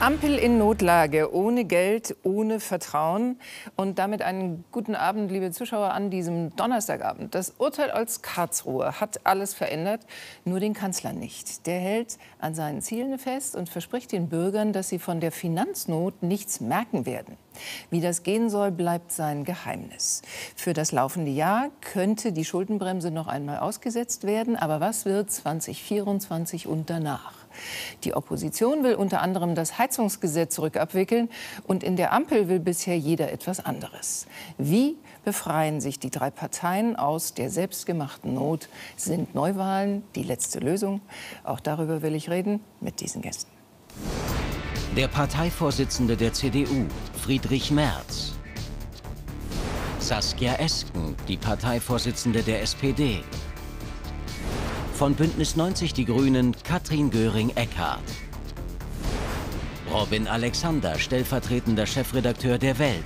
Ampel in Notlage, ohne Geld, ohne Vertrauen. Und damit einen guten Abend, liebe Zuschauer, an diesem Donnerstagabend. Das Urteil aus Karlsruhe hat alles verändert, nur den Kanzler nicht. Der hält an seinen Zielen fest und verspricht den Bürgern, dass sie von der Finanznot nichts merken werden. Wie das gehen soll, bleibt sein Geheimnis. Für das laufende Jahr könnte die Schuldenbremse noch einmal ausgesetzt werden. Aber was wird 2024 und danach? Die Opposition will unter anderem das Heizungsgesetz rückabwickeln. Und in der Ampel will bisher jeder etwas anderes. Wie befreien sich die drei Parteien aus der selbstgemachten Not? Sind Neuwahlen die letzte Lösung? Auch darüber will ich reden mit diesen Gästen. Der Parteivorsitzende der CDU, Friedrich Merz. Saskia Esken, die Parteivorsitzende der SPD. Von Bündnis 90 Die Grünen, Katrin Göring-Eckardt. Robin Alexander, stellvertretender Chefredakteur der Welt.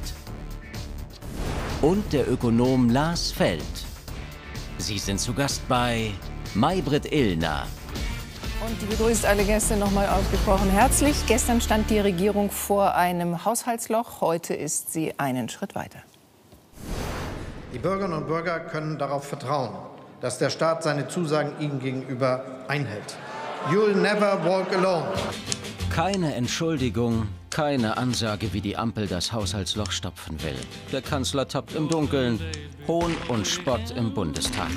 Und der Ökonom Lars Feld. Sie sind zu Gast bei Maybrit Illner. Und die begrüßt alle Gäste noch mal ausgesprochen herzlich. Gestern stand die Regierung vor einem Haushaltsloch. Heute ist sie einen Schritt weiter. Die Bürgerinnen und Bürger können darauf vertrauen, dass der Staat seine Zusagen ihnen gegenüber einhält. You'll never walk alone. Keine Entschuldigung, keine Ansage, wie die Ampel das Haushaltsloch stopfen will. Der Kanzler tappt im Dunkeln. Hohn und Spott im Bundestag.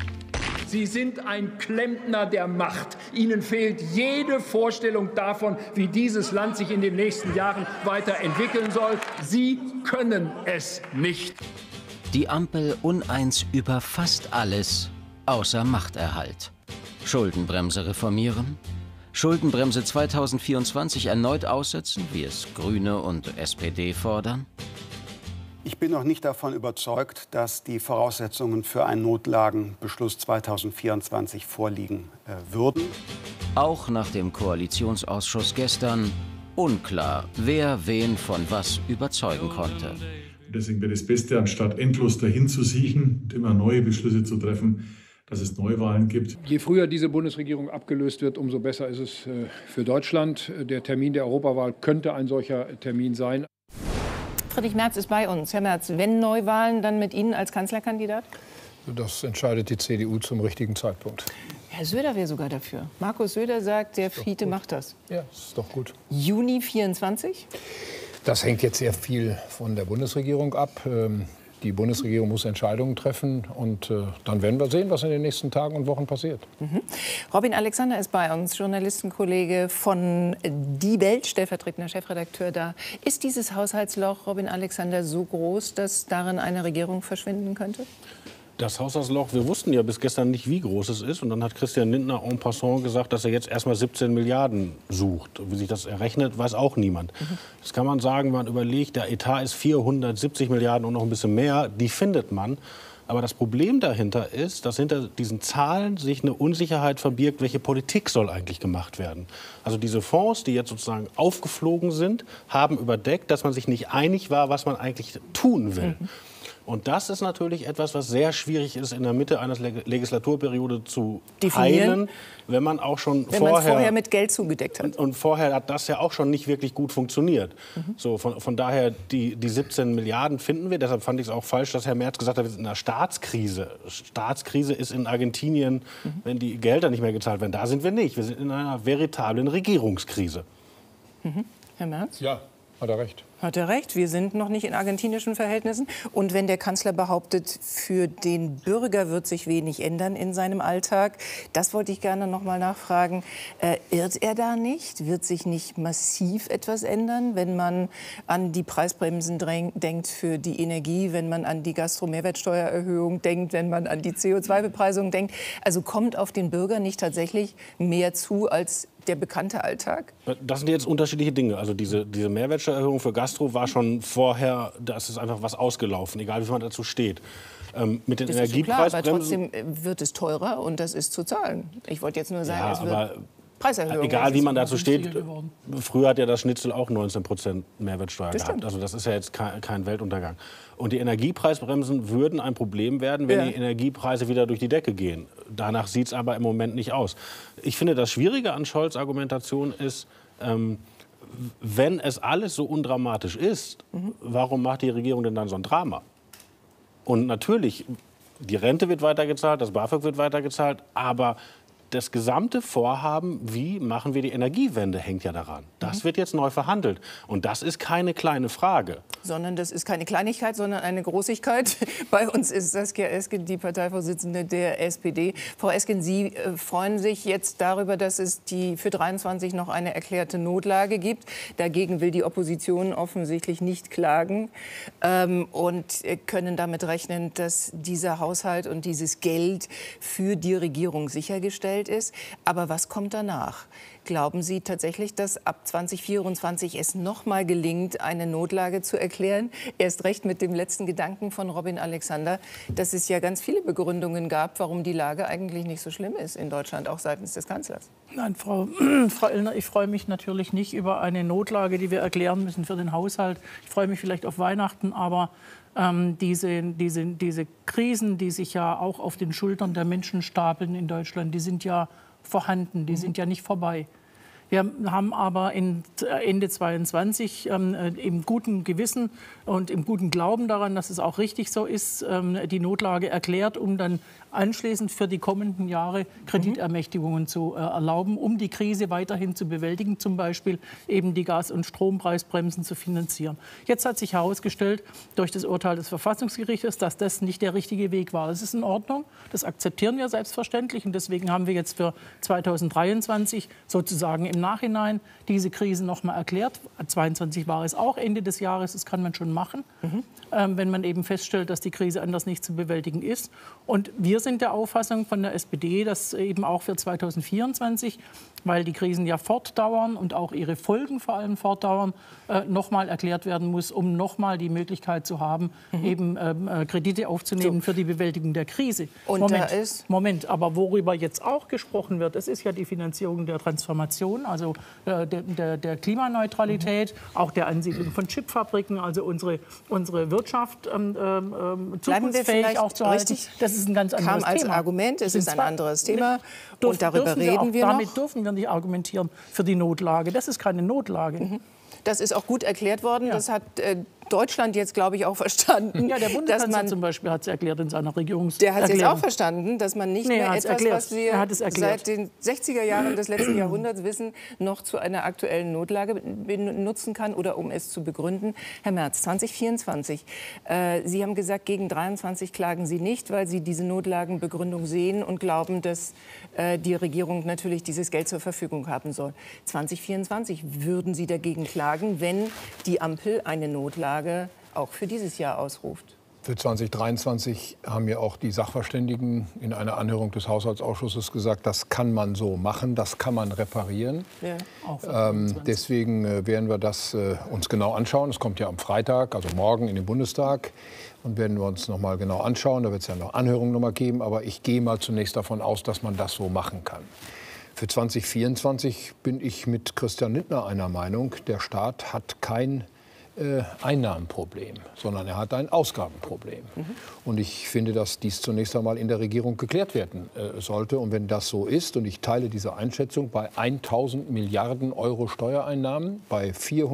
Sie sind ein Klempner der Macht. Ihnen fehlt jede Vorstellung davon, wie dieses Land sich in den nächsten Jahren weiterentwickeln soll. Sie können es nicht. Die Ampel uneins über fast alles, außer Machterhalt. Schuldenbremse reformieren? Schuldenbremse 2024 erneut aussetzen, wie es Grüne und SPD fordern? Ich bin noch nicht davon überzeugt, dass die Voraussetzungen für einen Notlagenbeschluss 2024 vorliegen würden. Auch nach dem Koalitionsausschuss gestern unklar, wer wen von was überzeugen konnte. Deswegen wäre das Beste, anstatt endlos dahin zu siechen und immer neue Beschlüsse zu treffen, dass es Neuwahlen gibt. Je früher diese Bundesregierung abgelöst wird, umso besser ist es für Deutschland. Der Termin der Europawahl könnte ein solcher Termin sein. Friedrich Merz ist bei uns. Herr Merz, wenn Neuwahlen, dann mit Ihnen als Kanzlerkandidat? Das entscheidet die CDU zum richtigen Zeitpunkt. Herr Söder wäre sogar dafür. Markus Söder sagt, der Fiete macht das. Ja, ist doch gut. Juni 24? Das hängt jetzt sehr viel von der Bundesregierung ab. Die Bundesregierung muss Entscheidungen treffen. Und dann werden wir sehen, was in den nächsten Tagen und Wochen passiert. Robin Alexander ist bei uns, Journalistenkollege von Die Welt, stellvertretender Chefredakteur da. Ist dieses Haushaltsloch, Robin Alexander, so groß, dass darin eine Regierung verschwinden könnte? Das Haushaltsloch, wir wussten ja bis gestern nicht, wie groß es ist. Und dann hat Christian Lindner en passant gesagt, dass er jetzt erstmal 17 Milliarden sucht. Wie sich das errechnet, weiß auch niemand. Das kann man sagen, wenn man überlegt, der Etat ist 470 Milliarden und noch ein bisschen mehr. Die findet man. Aber das Problem dahinter ist, dass hinter diesen Zahlen sich eine Unsicherheit verbirgt, welche Politik soll eigentlich gemacht werden. Also diese Fonds, die jetzt sozusagen aufgeflogen sind, haben überdeckt, dass man sich nicht einig war, was man eigentlich tun will. Und das ist natürlich etwas, was sehr schwierig ist, in der Mitte einer Legislaturperiode zu heilen, wenn man auch schon vorher mit Geld zugedeckt hat. Und vorher hat das ja auch schon nicht wirklich gut funktioniert. So, von daher, die 17 Milliarden finden wir. Deshalb fand ich es auch falsch, dass Herr Merz gesagt hat, wir sind in einer Staatskrise. Staatskrise ist in Argentinien, wenn die Gelder nicht mehr gezahlt werden. Da sind wir nicht. Wir sind in einer veritablen Regierungskrise. Herr Merz? Ja, hat er recht. Hat er recht. Wir sind noch nicht in argentinischen Verhältnissen. Und wenn der Kanzler behauptet, für den Bürger wird sich wenig ändern in seinem Alltag, das wollte ich gerne noch mal nachfragen. Irrt er da nicht? Wird sich nicht massiv etwas ändern, wenn man an die Preisbremsen denkt für die Energie, wenn man an die Gastro-Mehrwertsteuererhöhung denkt, wenn man an die CO2-Bepreisung denkt? Also kommt auf den Bürger nicht tatsächlich mehr zu als der bekannte Alltag? Das sind jetzt unterschiedliche Dinge. Also diese Mehrwertsteuererhöhung für Gastro war schon vorher, das ist einfach was ausgelaufen, egal wie man dazu steht. Mit den Energiepreisbremsen... Aber trotzdem wird es teurer und das ist zu zahlen. Ich wollte jetzt nur sagen, es wird Preiserhöhung. Egal wie man dazu steht, früher hat ja das Schnitzel auch 19% Mehrwertsteuer gehabt. Also das ist ja jetzt kein Weltuntergang. Und die Energiepreisbremsen würden ein Problem werden, wenn die Energiepreise wieder durch die Decke gehen. Danach sieht es aber im Moment nicht aus. Ich finde, das Schwierige an Scholz' Argumentation ist, wenn es alles so undramatisch ist, warum macht die Regierung denn dann so ein Drama? Und natürlich, die Rente wird weitergezahlt, das BAföG wird weitergezahlt, aber das gesamte Vorhaben, wie machen wir die Energiewende, hängt ja daran. Das wird jetzt neu verhandelt. Und das ist keine kleine Frage. Sondern das ist keine Kleinigkeit, sondern eine Großigkeit. Bei uns ist Saskia Esken, die Parteivorsitzende der SPD. Frau Esken, Sie freuen sich jetzt darüber, dass es für 23 noch eine erklärte Notlage gibt. Dagegen will die Opposition offensichtlich nicht klagen und können damit rechnen, dass dieser Haushalt und dieses Geld für die Regierung sichergestellt ist. Aber was kommt danach? Glauben Sie tatsächlich, dass ab 2024 es noch mal gelingt, eine Notlage zu erklären? Erst recht mit dem letzten Gedanken von Robin Alexander, dass es ja ganz viele Begründungen gab, warum die Lage eigentlich nicht so schlimm ist in Deutschland, auch seitens des Kanzlers. Nein, Frau Illner, ich freue mich natürlich nicht über eine Notlage, die wir erklären müssen für den Haushalt. Ich freue mich vielleicht auf Weihnachten, aber diese Krisen, die sich ja auch auf den Schultern der Menschen stapeln in Deutschland, die sind ja vorhanden, die sind ja nicht vorbei. Wir haben aber Ende 2022 im guten Gewissen und im guten Glauben daran, dass es auch richtig so ist, die Notlage erklärt, um dann anschließend für die kommenden Jahre Kreditermächtigungen zu erlauben, um die Krise weiterhin zu bewältigen, zum Beispiel eben die Gas- und Strompreisbremsen zu finanzieren. Jetzt hat sich herausgestellt durch das Urteil des Verfassungsgerichtes, dass das nicht der richtige Weg war. Das ist in Ordnung, das akzeptieren wir selbstverständlich und deswegen haben wir jetzt für 2023 sozusagen im Nachhinein diese Krise noch mal erklärt. 22 war es auch, Ende des Jahres, das kann man schon machen, wenn man eben feststellt, dass die Krise anders nicht zu bewältigen ist. Und wir sind der Auffassung von der SPD, dass eben auch für 2024, weil die Krisen ja fortdauern und auch ihre Folgen vor allem fortdauern, noch mal erklärt werden muss, um noch mal die Möglichkeit zu haben, eben Kredite aufzunehmen für die Bewältigung der Krise. Und Moment, aber worüber jetzt auch gesprochen wird, das ist ja die Finanzierung der Transformation, also der Klimaneutralität, auch der Ansiedlung von Chipfabriken, also unsere Wirtschaft zukunftsfähig auch zu halten. Das ist ein ganz anderes Thema. Kam als Argument, es ist ein anderes Thema und darüber reden wir noch. Damit dürfen wir nicht argumentieren für die Notlage. Das ist keine Notlage. Das ist auch gut erklärt worden. Ja. Das hat Deutschland jetzt, glaube ich, auch verstanden. Ja, der Bundeskanzler zum Beispiel hat es erklärt in seiner Regierungserklärung. Der hat es jetzt auch verstanden, dass man nicht mehr etwas, was wir seit den 60er Jahren des letzten Jahrhunderts wissen, noch zu einer aktuellen Notlage benutzen kann oder um es zu begründen. Herr Merz, 2024. Sie haben gesagt, gegen 23 klagen Sie nicht, weil Sie diese Notlagenbegründung sehen und glauben, dass die Regierung natürlich dieses Geld zur Verfügung haben soll. 2024 würden Sie dagegen klagen, wenn die Ampel eine Notlage auch für dieses Jahr ausruft? Für 2023 haben ja auch die Sachverständigen in einer Anhörung des Haushaltsausschusses gesagt, das kann man so machen, das kann man reparieren. Ja, deswegen werden wir das uns genau anschauen. Es kommt ja am Freitag, also morgen in den Bundestag. Und werden wir uns noch mal genau anschauen. Da wird es ja noch Anhörungen noch mal geben. Aber ich gehe mal zunächst davon aus, dass man das so machen kann. Für 2024 bin ich mit Christian Lindner einer Meinung. Der Staat hat kein Einnahmenproblem, sondern er hat ein Ausgabenproblem. Und ich finde, dass dies zunächst einmal in der Regierung geklärt werden sollte. Und wenn das so ist, und ich teile diese Einschätzung, bei 1.000 Milliarden Euro Steuereinnahmen, bei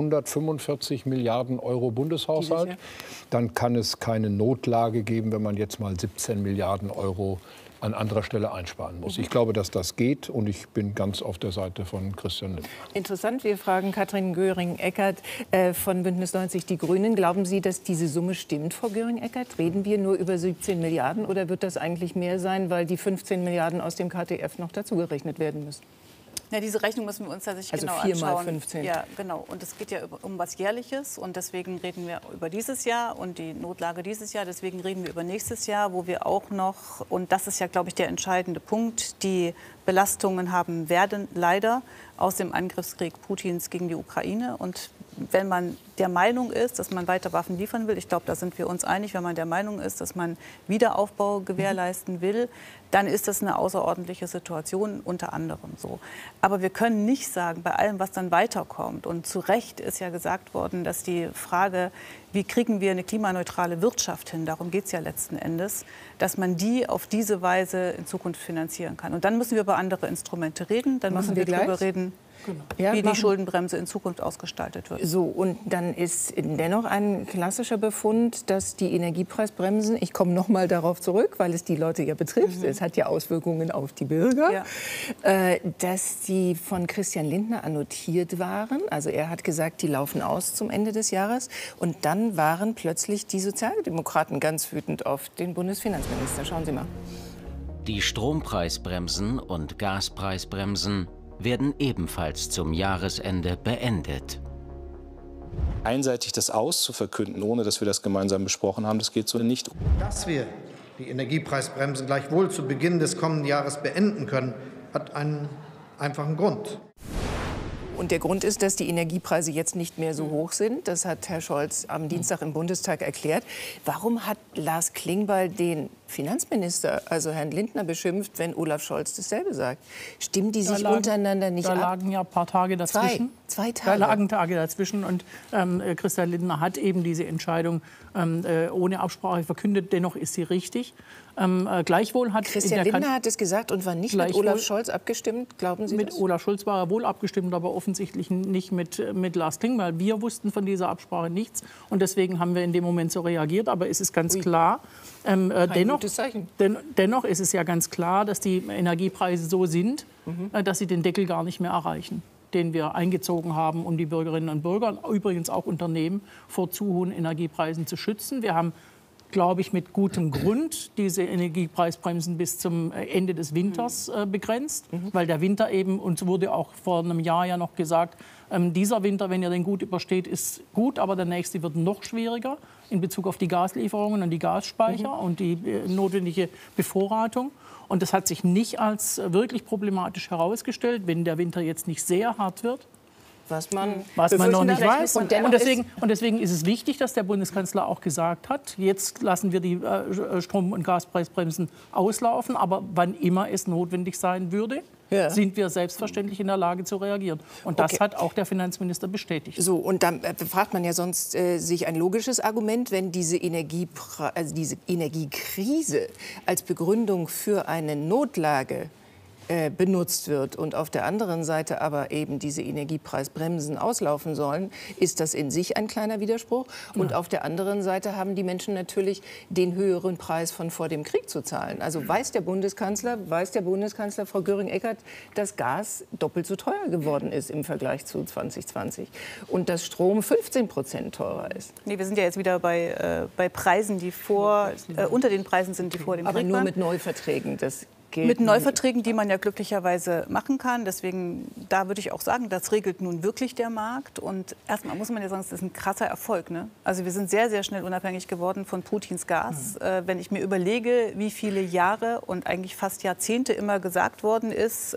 445 Milliarden Euro Bundeshaushalt, dann kann es keine Notlage geben, wenn man jetzt mal 17 Milliarden Euro an anderer Stelle einsparen muss. Ich glaube, dass das geht und ich bin ganz auf der Seite von Christian Lindner. Interessant, wir fragen Katrin Göring-Eckardt von Bündnis 90 Die Grünen. Glauben Sie, dass diese Summe stimmt, Frau Göring-Eckardt? Reden wir nur über 17 Milliarden oder wird das eigentlich mehr sein, weil die 15 Milliarden aus dem KTF noch dazugerechnet werden müssen? Ja, diese Rechnung müssen wir uns tatsächlich also genau 4 anschauen. Mal 15. Ja, genau. Und es geht ja um was Jährliches. Und deswegen reden wir über dieses Jahr und die Notlage dieses Jahr. Deswegen reden wir über nächstes Jahr, wo wir auch noch, und das ist ja, glaube ich, der entscheidende Punkt, die Belastungen haben werden, leider, aus dem Angriffskrieg Putins gegen die Ukraine. Und wenn man der Meinung ist, dass man weiter Waffen liefern will, ich glaube, da sind wir uns einig, wenn man der Meinung ist, dass man Wiederaufbau gewährleisten will, dann ist das eine außerordentliche Situation, unter anderem so. Aber wir können nicht sagen, bei allem, was dann weiterkommt, und zu Recht ist ja gesagt worden, dass die Frage, wie kriegen wir eine klimaneutrale Wirtschaft hin, darum geht es ja letzten Endes, dass man die auf diese Weise in Zukunft finanzieren kann. Und dann müssen wir über andere Instrumente reden, dann müssen wir darüber reden. Ja, wie die Schuldenbremse in Zukunft ausgestaltet wird. So, und dann ist dennoch ein klassischer Befund, dass die Energiepreisbremsen, ich komme noch mal darauf zurück, weil es die Leute ja betrifft, es hat ja Auswirkungen auf die Bürger, dass die von Christian Lindner annotiert waren. Also er hat gesagt, die laufen aus zum Ende des Jahres. Und dann waren plötzlich die Sozialdemokraten ganz wütend auf den Bundesfinanzminister. Schauen Sie mal. Die Strompreisbremsen und Gaspreisbremsen werden ebenfalls zum Jahresende beendet. Einseitig das auszuverkünden, ohne dass wir das gemeinsam besprochen haben, das geht so nicht. Dass wir die Energiepreisbremsen gleichwohl zu Beginn des kommenden Jahres beenden können, hat einen einfachen Grund. Und der Grund ist, dass die Energiepreise jetzt nicht mehr so hoch sind. Das hat Herr Scholz am Dienstag im Bundestag erklärt. Warum hat Lars Klingbeil den Finanzminister, also Herrn Lindner, beschimpft, wenn Olaf Scholz dasselbe sagt? Stimmen die sich untereinander nicht ab? Da lagen ja ein paar Tage dazwischen. Zwei Tage. Da lagen Tage dazwischen. Und Christian Lindner hat eben diese Entscheidung ohne Absprache verkündet. Dennoch ist sie richtig. Gleichwohl hat Christian Lindner hat es gesagt und war nicht mit Olaf Scholz abgestimmt, glauben Sie das? Mit Olaf Scholz war er wohl abgestimmt, aber offensichtlich nicht mit Lars Klingbeil. Wir wussten von dieser Absprache nichts und deswegen haben wir in dem Moment so reagiert. Aber es ist ganz klar, dennoch ist es ja ganz klar, dass die Energiepreise so sind, dass sie den Deckel gar nicht mehr erreichen, den wir eingezogen haben, um die Bürgerinnen und Bürger, übrigens auch Unternehmen, vor zu hohen Energiepreisen zu schützen. Wir haben, glaube ich, mit gutem Grund diese Energiepreisbremsen bis zum Ende des Winters begrenzt, weil der Winter eben, uns wurde auch vor einem Jahr ja noch gesagt, dieser Winter, wenn ihr den gut übersteht, ist gut, aber der nächste wird noch schwieriger in Bezug auf die Gaslieferungen und die Gasspeicher und die notwendige Bevorratung. Und das hat sich nicht als wirklich problematisch herausgestellt, wenn der Winter jetzt nicht sehr hart wird. Was man noch nicht weiß. Und deswegen ist es wichtig, dass der Bundeskanzler auch gesagt hat, jetzt lassen wir die Strom- und Gaspreisbremsen auslaufen, aber wann immer es notwendig sein würde, sind wir selbstverständlich in der Lage zu reagieren. Und das hat auch der Finanzminister bestätigt. So, und dann fragt man ja sonst sich ein logisches Argument, wenn diese Energiekrise als Begründung für eine Notlage benutzt wird und auf der anderen Seite aber eben diese Energiepreisbremsen auslaufen sollen, ist das in sich ein kleiner Widerspruch. Und auf der anderen Seite haben die Menschen natürlich den höheren Preis von vor dem Krieg zu zahlen. Also weiß der Bundeskanzler, Frau Göring-Eckardt, dass Gas doppelt so teuer geworden ist im Vergleich zu 2020 und dass Strom 15% teurer ist. Nee, wir sind ja jetzt wieder bei Preisen, die unter den Preisen sind, die vor dem Krieg waren. Aber nur mit Neuverträgen. Mit Neuverträgen, die man ja glücklicherweise machen kann. Deswegen, da würde ich auch sagen, das regelt nun wirklich der Markt. Und erstmal muss man ja sagen, das ist ein krasser Erfolg. Ne? Also wir sind sehr, sehr schnell unabhängig geworden von Putins Gas. wenn ich mir überlege, wie viele Jahre und eigentlich fast Jahrzehnte immer gesagt worden ist,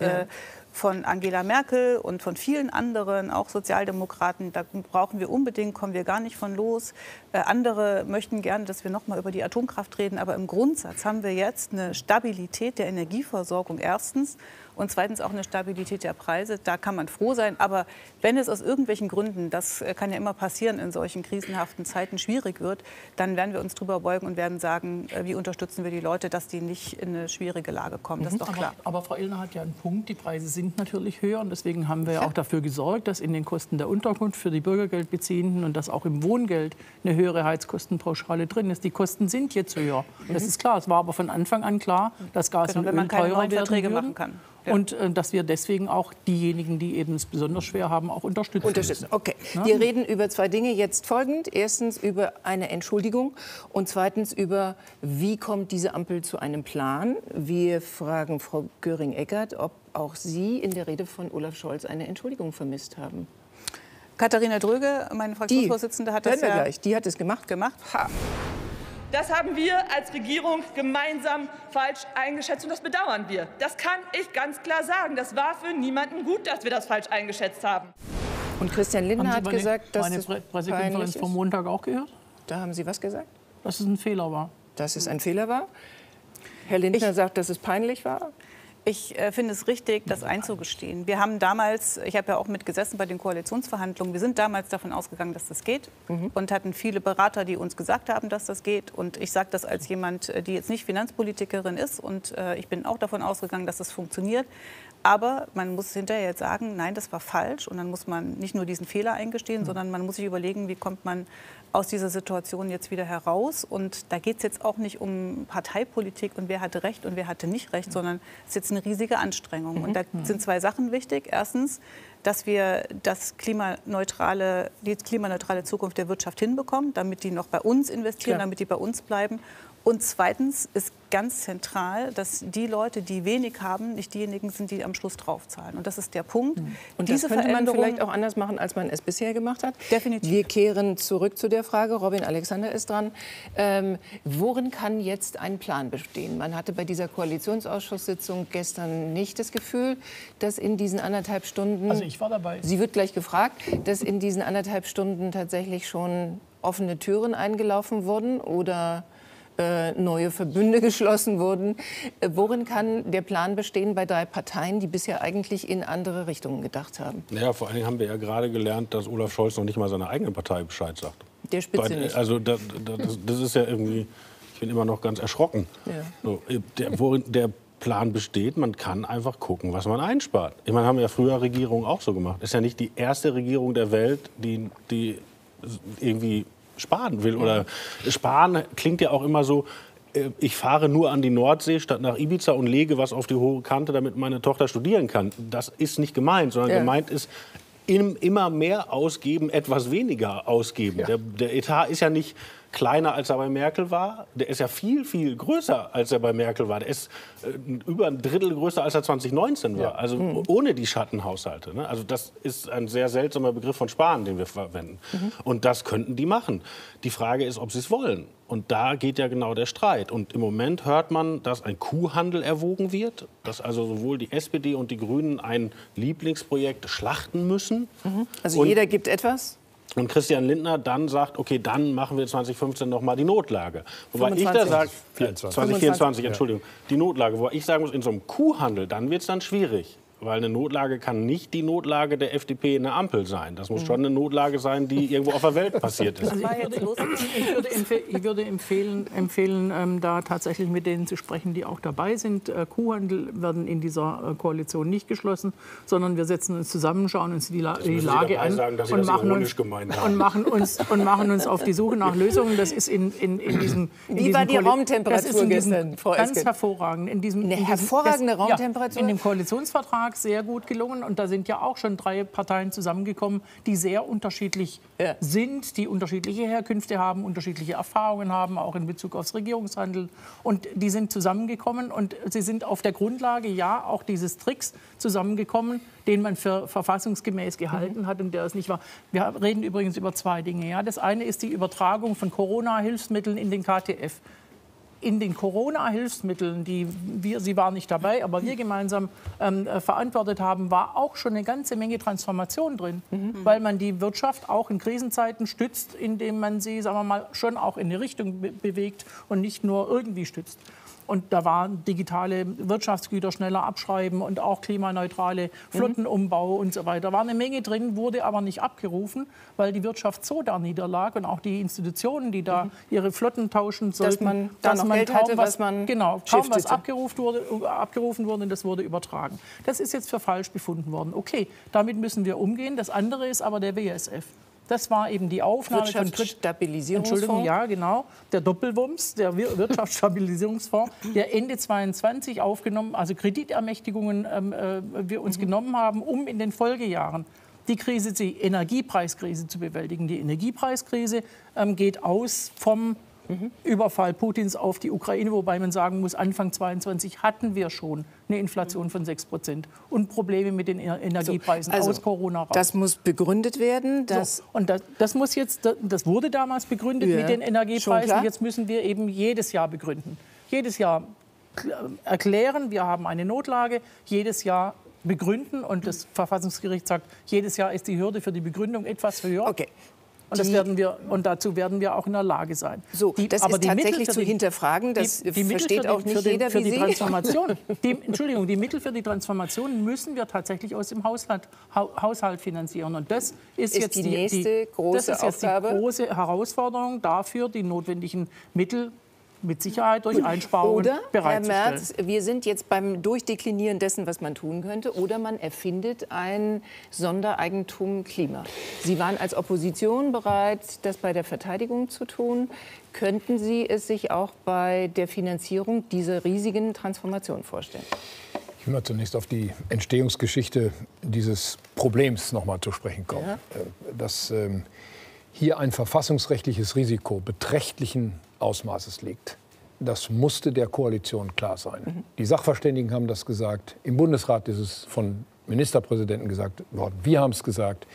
von Angela Merkel und von vielen anderen, auch Sozialdemokraten, da brauchen wir unbedingt, kommen wir gar nicht von los. Andere möchten gerne, dass wir noch mal über die Atomkraft reden. Aber im Grundsatz haben wir jetzt eine Stabilität der Energieversorgung erstens und zweitens auch eine Stabilität der Preise. Da kann man froh sein. Aber wenn es aus irgendwelchen Gründen, das kann ja immer passieren in solchen krisenhaften Zeiten, schwierig wird, dann werden wir uns drüber beugen und werden sagen, wie unterstützen wir die Leute, dass die nicht in eine schwierige Lage kommen. Das ist doch klar. Aber Frau Illner hat ja einen Punkt. Die Preise sind natürlich höher. Und deswegen haben wir ja auch dafür gesorgt, dass in den Kosten der Unterkunft für die Bürgergeldbeziehenden und dass auch im Wohngeld eine höhere Heizkostenpauschale drin ist. Die Kosten sind jetzt höher. Das ist klar. Es war aber von Anfang an klar, dass Gas und Öl teurer werden würden. Und dass wir deswegen auch diejenigen, die eben es besonders schwer haben, auch unterstützen. Okay. Wir reden über zwei Dinge jetzt folgend. Erstens über eine Entschuldigung und zweitens über, wie kommt diese Ampel zu einem Plan. Wir fragen Frau Göring-Eckardt, ob auch Sie in der Rede von Olaf Scholz eine Entschuldigung vermisst haben. Katharina Dröge, meine Fraktionsvorsitzende, hat das ja gleich. Die hat es gemacht. Ha. Das haben wir als Regierung gemeinsam falsch eingeschätzt und das bedauern wir. Das kann ich ganz klar sagen. Das war für niemanden gut, dass wir das falsch eingeschätzt haben. Und Christian Lindner hat gesagt, dass das Pressekonferenz vom Montag auch gehört? Da haben Sie was gesagt? Dass es ein Fehler war. Dass es ein Fehler war? Herr Lindner sagt, dass es peinlich war? Ich finde es richtig, das einzugestehen. Wir haben damals, ich habe ja auch mitgesessen bei den Koalitionsverhandlungen, wir sind damals davon ausgegangen, dass das geht und hatten viele Berater, die uns gesagt haben, dass das geht. Und ich sage das als jemand, die jetzt nicht Finanzpolitikerin ist und ich bin auch davon ausgegangen, dass das funktioniert. Aber man muss hinterher jetzt sagen, nein, das war falsch. Und dann muss man nicht nur diesen Fehler eingestehen, sondern man muss sich überlegen, wie kommt man aus dieser Situation jetzt wieder heraus. Und da geht es jetzt auch nicht um Parteipolitik und wer hatte Recht und wer hatte nicht Recht, sondern es ist jetzt eine riesige Anstrengung. Und da sind 2 Sachen wichtig. Erstens, dass wir die klimaneutrale Zukunft der Wirtschaft hinbekommen, damit die noch bei uns investieren, damit die bei uns bleiben. Und zweitens ist ganz zentral, dass die Leute, die wenig haben, nicht diejenigen sind, die am Schluss draufzahlen. Und das ist der Punkt. Und das könnte man vielleicht auch anders machen, als man es bisher gemacht hat. Definitiv. Wir kehren zurück zu der Frage. Robin Alexander ist dran. Worin kann jetzt ein Plan bestehen? Man hatte bei dieser Koalitionsausschusssitzung gestern nicht das Gefühl, dass in diesen 1,5 Stunden... Also ich war dabei. Sie wird gleich gefragt, dass in diesen 1,5 Stunden tatsächlich schon offene Türen eingelaufen wurden oder neue Verbünde geschlossen wurden. Worin kann der Plan bestehen bei 3 Parteien, die bisher eigentlich in andere Richtungen gedacht haben? Naja, vor allen Dingen haben wir ja gerade gelernt, dass Olaf Scholz noch nicht mal seiner eigenen Partei Bescheid sagt. Der Spitze nicht. Also das ist ja irgendwie, ich bin immer noch ganz erschrocken. Ja. So, worin der Plan besteht, man kann einfach gucken, was man einspart. Ich meine, haben ja früher Regierungen auch so gemacht. Ist ja nicht die erste Regierung der Welt, die irgendwie sparen will. Oder sparen klingt ja auch immer so, ich fahre nur an die Nordsee statt nach Ibiza und lege was auf die hohe Kante, damit meine Tochter studieren kann. Das ist nicht gemeint, sondern gemeint ist, immer mehr ausgeben, etwas weniger ausgeben. Ja. Der Etat ist ja nicht kleiner, als er bei Merkel war. Der ist ja viel, viel größer, als er bei Merkel war. Der ist über ein Drittel größer, als er 2019 war. Ja. Also ohne die Schattenhaushalte. Ne? Also das ist ein sehr seltsamer Begriff von Sparen, den wir verwenden. Und das könnten die machen. Die Frage ist, ob sie es wollen. Und da geht ja genau der Streit. Und im Moment hört man, dass ein Kuhhandel erwogen wird, dass also sowohl die SPD und die Grünen ein Lieblingsprojekt schlachten müssen. Also jeder gibt etwas? Und Christian Lindner dann sagt, okay, dann machen wir 2015 noch mal die Notlage. Wobei 25, ich da sage, 2024, Entschuldigung, die Notlage. Wo ich sagen muss, in so einem Kuhhandel, dann wird es dann schwierig. Weil eine Notlage kann nicht die Notlage der FDP in der Ampel sein. Das muss schon eine Notlage sein, die irgendwo auf der Welt passiert ist. Also ich würde empfehlen, da tatsächlich mit denen zu sprechen, die auch dabei sind. Kuhhandel werden in dieser Koalition nicht geschlossen, sondern wir setzen uns zusammen, schauen uns die Lage an und machen uns auf die Suche nach Lösungen. Das ist in diesem... Wie war die Raumtemperatur gestern, Frau Esken? Ganz hervorragend. Eine hervorragende Raumtemperatur? In dem Koalitionsvertrag sehr gut gelungen. Und da sind ja auch schon 3 Parteien zusammengekommen, die sehr unterschiedlich sind, die unterschiedliche Herkünfte haben, unterschiedliche Erfahrungen haben, auch in Bezug aufs Regierungshandeln. Und die sind zusammengekommen und sie sind auf der Grundlage, auch dieses Tricks zusammengekommen, den man für verfassungsgemäß gehalten hat und der es nicht war. Wir reden übrigens über 2 Dinge. Ja. Das eine ist die Übertragung von Corona-Hilfsmitteln in den KTF. In den Corona-Hilfsmitteln, sie waren nicht dabei, aber wir gemeinsam verantwortet haben, war auch schon eine ganze Menge Transformation drin, weil man die Wirtschaft auch in Krisenzeiten stützt, indem man sie, sagen wir mal, schon auch in eine Richtung bewegt und nicht nur irgendwie stützt. Und da waren digitale Wirtschaftsgüter schneller abschreiben und auch klimaneutrale Flottenumbau und so weiter. Da war eine Menge drin, wurde aber nicht abgerufen, weil die Wirtschaft so da niederlag und auch die Institutionen, die da ihre Flotten tauschen sollten, dass man Geld hatte, was man kaum was abgerufen wurde und das wurde übertragen. Das ist jetzt für falsch befunden worden. Okay, damit müssen wir umgehen. Das andere ist aber der WSF. Das war eben die Aufnahme von Wirtschaftsstabilisierungsfonds. Ja, genau. Der Doppelwumms, der Wirtschaftsstabilisierungsfonds, der Ende 22 aufgenommen, also Kreditermächtigungen wir uns genommen haben, um in den Folgejahren die Energiepreiskrise zu bewältigen. Die Energiepreiskrise geht aus vom Überfall Putins auf die Ukraine, wobei man sagen muss, Anfang 22 hatten wir schon eine Inflation von 6% und Probleme mit den Energiepreisen aus Corona raus. Das muss begründet werden. Und das muss jetzt, das wurde damals begründet mit den Energiepreisen. Jetzt müssen wir eben jedes Jahr begründen. Jedes Jahr erklären, wir haben eine Notlage, jedes Jahr begründen und das Verfassungsgericht sagt, jedes Jahr ist die Hürde für die Begründung etwas höher. Okay. Und dazu werden wir auch in der Lage sein. Das ist tatsächlich zu hinterfragen. Das versteht auch nicht jeder wie Sie. Die Mittel für die Transformation müssen wir tatsächlich aus dem Haushalt finanzieren. Und das ist jetzt die nächste große Aufgabe. Die große Herausforderung dafür, die notwendigen Mittel mit Sicherheit durch Einsparungen bereitzustellen. Herr Merz, wir sind jetzt beim Durchdeklinieren dessen, was man tun könnte. Oder man erfindet ein Sondereigentum Klima. Sie waren als Opposition bereit, das bei der Verteidigung zu tun. Könnten Sie es sich auch bei der Finanzierung dieser riesigen Transformation vorstellen? Ich will mal zunächst auf die Entstehungsgeschichte dieses Problems noch mal zu sprechen kommen. Ja. Dass hier ein verfassungsrechtliches Risiko beträchtlichen Ausmaßes liegt, das musste der Koalition klar sein. Die Sachverständigen haben das gesagt. Im Bundesrat ist es von Ministerpräsidenten gesagt worden. Wir haben es gesagt.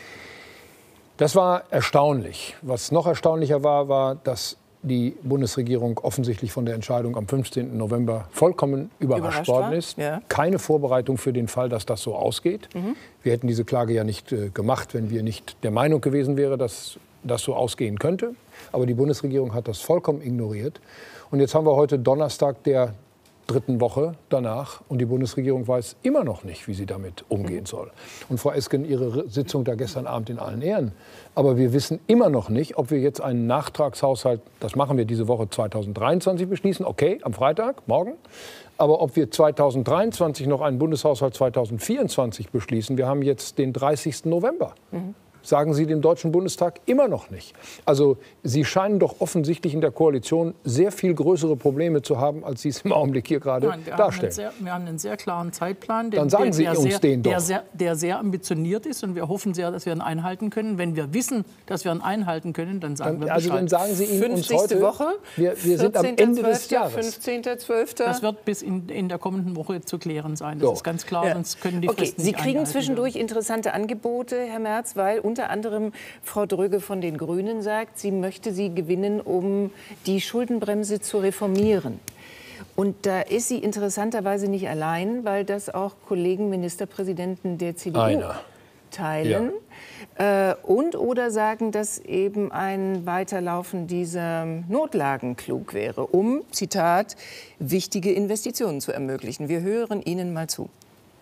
Das war erstaunlich. Was noch erstaunlicher war, dass die Bundesregierung offensichtlich von der Entscheidung am 15. November vollkommen überrascht worden ist. Ja. Keine Vorbereitung für den Fall, dass das so ausgeht. Wir hätten diese Klage ja nicht gemacht, wenn wir nicht der Meinung gewesen wären, dass das so ausgehen könnte. Aber die Bundesregierung hat das vollkommen ignoriert. Und jetzt haben wir heute Donnerstag der 3. Woche danach. Und die Bundesregierung weiß immer noch nicht, wie sie damit umgehen soll. Und Frau Esken, Ihre Sitzung da gestern Abend in allen Ehren. Aber wir wissen immer noch nicht, ob wir jetzt einen Nachtragshaushalt, das machen wir diese Woche 2023 beschließen, okay, am Freitag, morgen. Aber ob wir 2023 noch einen Bundeshaushalt 2024 beschließen, wir haben jetzt den 30. November. Sagen Sie dem Deutschen Bundestag immer noch nicht. Also Sie scheinen doch offensichtlich in der Koalition sehr viel größere Probleme zu haben, als Sie es im Augenblick hier gerade darstellen. Wir haben einen sehr klaren Zeitplan, Dann sagen Sie uns den doch. Der sehr ambitioniert ist. Und wir hoffen sehr, dass wir ihn einhalten können. Wenn wir wissen, dass wir ihn einhalten können, dann sagen wir Bescheid. Also dann sagen Sie ihn uns heute. Woche? Wir sind am Ende des Jahres. 15.12. Das wird bis in der kommenden Woche zu klären sein. Das ist ganz klar, sonst können die Fristen nicht eingehalten werden. Sie kriegen zwischendurch werden. Interessante Angebote, Herr Merz, weil unter anderem Frau Dröge von den Grünen sagt, sie möchte sie gewinnen, um die Schuldenbremse zu reformieren. Und da ist sie interessanterweise nicht allein, weil das auch Kollegen Ministerpräsidenten der CDU teilen. Ja. Oder sagen, dass eben ein Weiterlaufen dieser Notlagen klug wäre, um, Zitat, wichtige Investitionen zu ermöglichen. Wir hören Ihnen mal zu.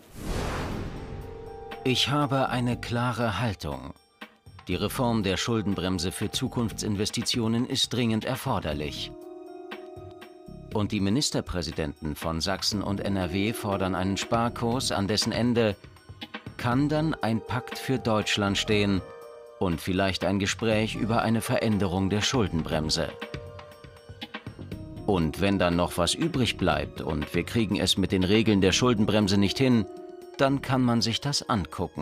Ich habe eine klare Haltung. Die Reform der Schuldenbremse für Zukunftsinvestitionen ist dringend erforderlich. Und die Ministerpräsidenten von Sachsen und NRW fordern einen Sparkurs, an dessen Ende kann dann ein Pakt für Deutschland stehen und vielleicht ein Gespräch über eine Veränderung der Schuldenbremse. Und wenn dann noch was übrig bleibt und wir kriegen es mit den Regeln der Schuldenbremse nicht hin, dann kann man sich das angucken.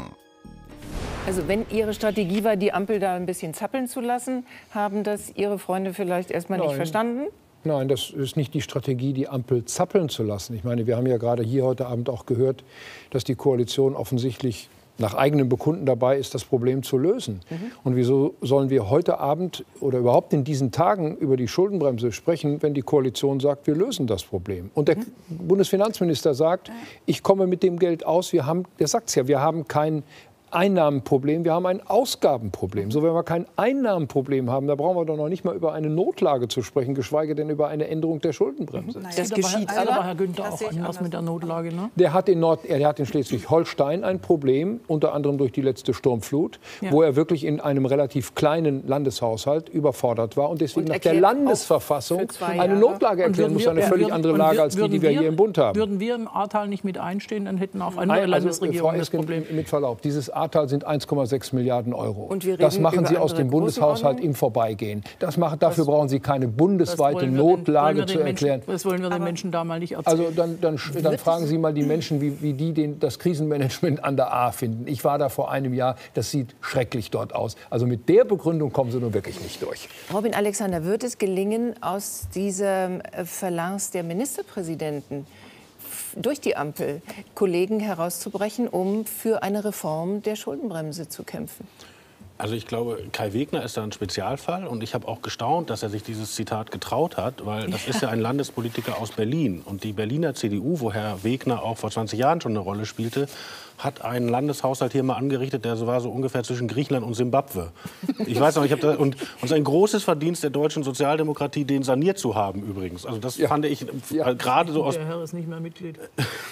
Also wenn Ihre Strategie war, die Ampel da ein bisschen zappeln zu lassen, haben das Ihre Freunde vielleicht erstmal nicht verstanden? Nein, das ist nicht die Strategie, die Ampel zappeln zu lassen. Ich meine, wir haben ja gerade hier heute Abend auch gehört, dass die Koalition offensichtlich nach eigenem Bekunden dabei ist, das Problem zu lösen. Und wieso sollen wir heute Abend oder überhaupt in diesen Tagen über die Schuldenbremse sprechen, wenn die Koalition sagt, wir lösen das Problem? Und der Bundesfinanzminister sagt, ich komme mit dem Geld aus. Der sagt es ja, wir haben kein Einnahmenproblem, wir haben ein Ausgabenproblem. So, wenn wir kein Einnahmenproblem haben, da brauchen wir doch noch nicht mal über eine Notlage zu sprechen, geschweige denn über eine Änderung der Schuldenbremse. Das geschieht aber, Herr Günther, auch anders mit der Notlage. Ne? Der hat in Schleswig-Holstein ein Problem, unter anderem durch die letzte Sturmflut, wo er wirklich in einem relativ kleinen Landeshaushalt überfordert war und deswegen nach der Landesverfassung eine Notlage erklären muss, eine völlig andere Lage als die wir hier im Bund haben. Würden wir im Ahrtal nicht mit einstehen, dann hätten auch andere Landesregierungen das Problem. Mit Verlaub, dieses Ahrtal sind 1,6 Milliarden Euro. Das machen Sie aus dem Bundeshaushalt im Vorbeigehen. Dafür brauchen Sie keine bundesweite Notlage zu erklären. Das wollen wir den Menschen da mal nicht erzählen. Also dann fragen Sie mal die Menschen, wie die das Krisenmanagement an der Ahr finden. Ich war da vor einem Jahr, das sieht schrecklich dort aus. Also mit der Begründung kommen Sie nun wirklich nicht durch. Robin Alexander, wird es gelingen, aus dieser Phalanx der Ministerpräsidenten durch die Ampel Kollegen herauszubrechen, um für eine Reform der Schuldenbremse zu kämpfen? Also ich glaube, Kai Wegner ist da ein Spezialfall und ich habe auch gestaunt, dass er sich dieses Zitat getraut hat, weil das ist ja ein Landespolitiker aus Berlin und die Berliner CDU, wo Herr Wegner auch vor 20 Jahren schon eine Rolle spielte, hat einen Landeshaushalt hier mal angerichtet, der war so ungefähr zwischen Griechenland und Simbabwe. Ich weiß noch, und es ist ein großes Verdienst der deutschen Sozialdemokratie, den saniert zu haben übrigens. Also das fand ich gerade so aus... Der Herr ist nicht mehr Mitglied.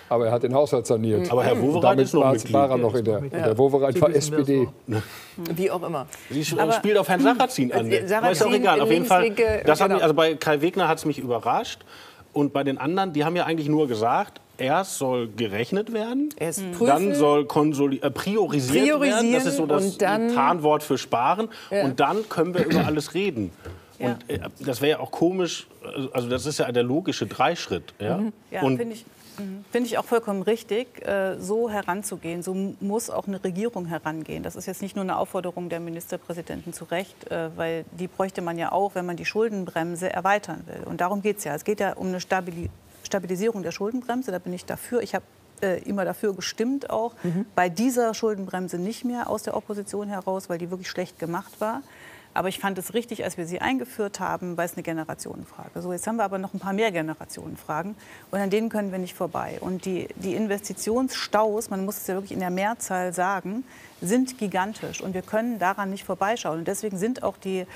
Aber er hat den Haushalt saniert. Aber Herr Wowereit ist noch Mitglied. War er noch in der Wowereit war SPD. Wie auch immer. Sie spielt auf Herrn Sarrazin an. Aber ist auch egal. Auf jeden Fall. Das hat mich, also bei Kai Wegner hat es mich überrascht. Und bei den anderen, die haben ja eigentlich nur gesagt, erst soll gerechnet werden, dann soll priorisiert werden. Das ist so das Tarnwort für Sparen. Ja. Und dann können wir über alles reden. Und das wäre ja auch komisch, also das ist ja der logische Dreischritt. Ja, ja, finde ich auch vollkommen richtig, so heranzugehen. So muss auch eine Regierung herangehen. Das ist jetzt nicht nur eine Aufforderung der Ministerpräsidenten zu Recht, weil die bräuchte man ja auch, wenn man die Schuldenbremse erweitern will. Und darum geht es ja. Es geht ja um eine Stabilisierung der Schuldenbremse, da bin ich dafür. Ich habe immer dafür gestimmt auch. Bei dieser Schuldenbremse nicht mehr aus der Opposition heraus, weil die wirklich schlecht gemacht war. Aber ich fand es richtig, als wir sie eingeführt haben, weil es eine Generationenfrage. So, jetzt haben wir aber noch ein paar mehr Generationenfragen und an denen können wir nicht vorbei. Und die Investitionsstaus, man muss es ja wirklich in der Mehrzahl sagen, sind gigantisch und wir können daran nicht vorbeischauen. Und deswegen sind auch die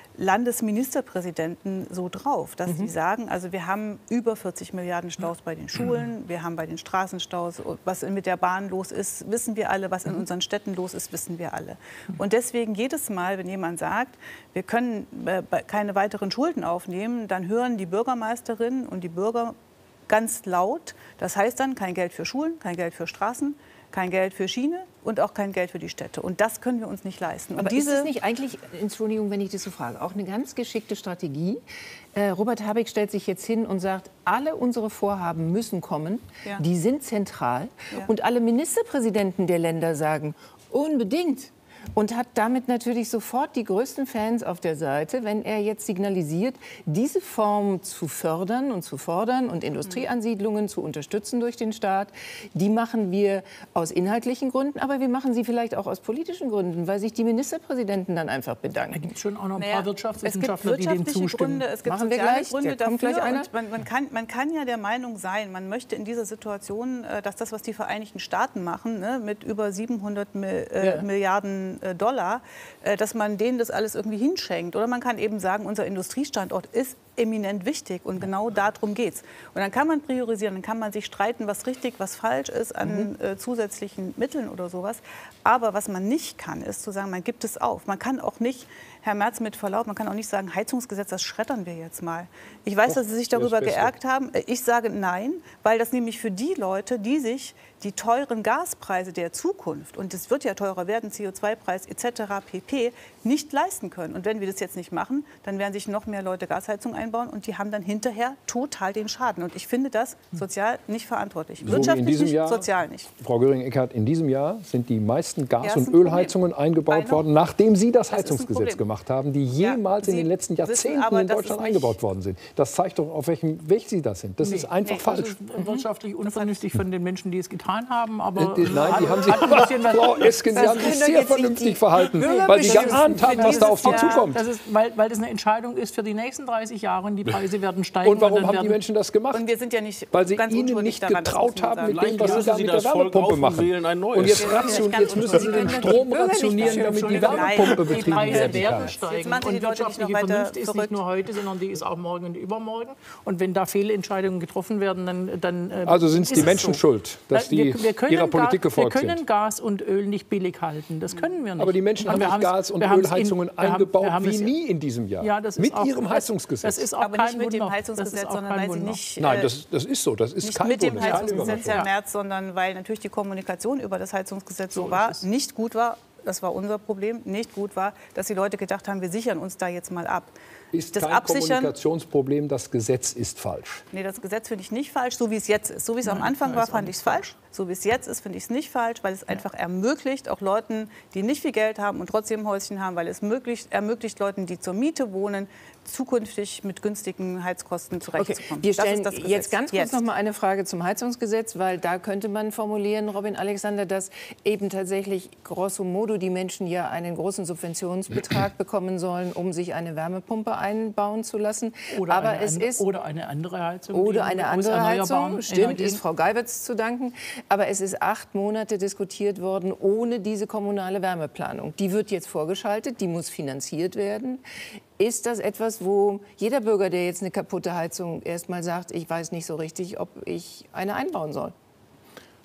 Landesministerpräsidenten so drauf, dass sie sagen, also wir haben über 40 Milliarden Staus bei den Schulen, wir haben bei den Straßenstaus, was mit der Bahn los ist, wissen wir alle, was in unseren Städten los ist, wissen wir alle. Und deswegen jedes Mal, wenn jemand sagt, wir können keine weiteren Schulden aufnehmen, dann hören die Bürgermeisterinnen und die Bürger ganz laut, das heißt dann kein Geld für Schulen, kein Geld für Straßen, kein Geld für Schiene und auch kein Geld für die Städte. Und das können wir uns nicht leisten. Aber ist es nicht eigentlich, Entschuldigung, wenn ich das so frage, auch eine ganz geschickte Strategie? Robert Habeck stellt sich jetzt hin und sagt, alle unsere Vorhaben müssen kommen, die sind zentral. Und alle Ministerpräsidenten der Länder sagen, unbedingt. Und hat damit natürlich sofort die größten Fans auf der Seite, wenn er jetzt signalisiert, diese Form zu fördern und zu fordern und Industrieansiedlungen zu unterstützen durch den Staat. Die machen wir aus inhaltlichen Gründen, aber wir machen sie vielleicht auch aus politischen Gründen, weil sich die Ministerpräsidenten dann einfach bedanken. Da gibt es schon auch noch ein paar Wirtschaftswissenschaftler, die dem zustimmen. Gründe, es gibt machen wir gleich. Gründe kommt dafür. Gleich einer. Und man kann ja der Meinung sein, man möchte in dieser Situation, dass das, was die Vereinigten Staaten machen, ne, mit über 700 Milliarden Dollar, dass man denen das alles irgendwie hinschenkt. Oder man kann eben sagen, unser Industriestandort ist eminent wichtig und genau darum geht es. Und dann kann man priorisieren, dann kann man sich streiten, was richtig, was falsch ist an zusätzlichen Mitteln oder sowas. Aber was man nicht kann, ist zu sagen, man gibt es auf. Man kann auch nicht, Herr Merz, mit Verlaub, man kann auch nicht sagen, Heizungsgesetz, das schreddern wir jetzt mal. Ich weiß, dass Sie sich darüber geärgert haben. Ich sage nein, weil das nämlich für die Leute, die sich die teuren Gaspreise der Zukunft, und es wird ja teurer werden, CO2-Preis etc. pp., nicht leisten können. Und wenn wir das jetzt nicht machen, dann werden sich noch mehr Leute Gasheizung einbauen und die haben dann hinterher total den Schaden. Und ich finde das sozial nicht verantwortlich. Wirtschaftlich nicht, sozial nicht. Frau Göring-Eckardt, in diesem Jahr sind die meisten Gas- und Ölheizungen eingebaut worden, nachdem Sie das Heizungsgesetz gemacht haben, die jemals in den letzten Jahrzehnten in Deutschland eingebaut worden sind. Das zeigt doch, auf welchem Weg Sie das sind. Das ist einfach falsch. Das ist wirtschaftlich unvernünftig von den Menschen, die es getan haben. Aber nein, die haben sich, Frau Esken, Sie haben sich sehr vernünftig verhalten, weil Sie geahnt haben, was da auf Sie zukommt. Das ist, weil das eine Entscheidung ist für die nächsten 30 Jahre und die Preise werden steigen. Und warum haben die Menschen das gemacht? Und wir sind ja nicht weil sie Ihnen nicht getraut haben mit dem, was Sie da mit der Wärmepumpe machen. Und jetzt müssen Sie den Strom rationieren, damit die Wärmepumpe betrieben werden kann. Steigen. Und wirtschaftliche Vernunft ist nicht nur heute, sondern die ist auch morgen und übermorgen. Und wenn da Fehlentscheidungen getroffen werden, dann also sind es die Menschen schuld, dass die ihrer Politik gefolgt sind. Wir können Gas und Öl nicht billig halten. Das können wir nicht. Aber die Menschen haben nicht Gas- und Ölheizungen eingebaut wie nie in diesem Jahr. Ja, mit ihrem Heizungsgesetz. Das ist auch aber nicht mit dem Heizungsgesetz, sondern weil sie nicht... Nein, das ist so. Das ist nicht kein mit dem Heizungsgesetz, Herr Merz, sondern weil natürlich die Kommunikation über das Heizungsgesetz so war, nicht gut war. Das war unser Problem, nicht gut war, dass die Leute gedacht haben, wir sichern uns da jetzt mal ab. Ist das kein Kommunikationsproblem, das Gesetz ist falsch? Nee, das Gesetz finde ich nicht falsch, so wie es jetzt ist. So wie es am Anfang war, fand ich es falsch. So wie es jetzt ist, finde ich es nicht falsch, weil es einfach ermöglicht, auch Leuten, die nicht viel Geld haben und trotzdem ein Häuschen haben, weil es ermöglicht Leuten, die zur Miete wohnen, zukünftig mit günstigen Heizkosten zurechtzukommen. Okay. Wir stellen jetzt ganz kurz noch mal eine Frage zum Heizungsgesetz, weil da könnte man formulieren, Robin Alexander, dass eben tatsächlich grosso modo die Menschen ja einen großen Subventionsbetrag bekommen sollen, um sich eine Wärmepumpe einbauen zu lassen. Oder eine andere Heizung. Oder eine andere Heizung, stimmt, ist Frau Geiwitz zu danken. Aber es ist 8 Monate diskutiert worden ohne diese kommunale Wärmeplanung. Die wird jetzt vorgeschaltet, die muss finanziert werden. Ist das etwas, wo jeder Bürger, der jetzt eine kaputte Heizung erst mal sagt, ich weiß nicht so richtig, ob ich eine einbauen soll?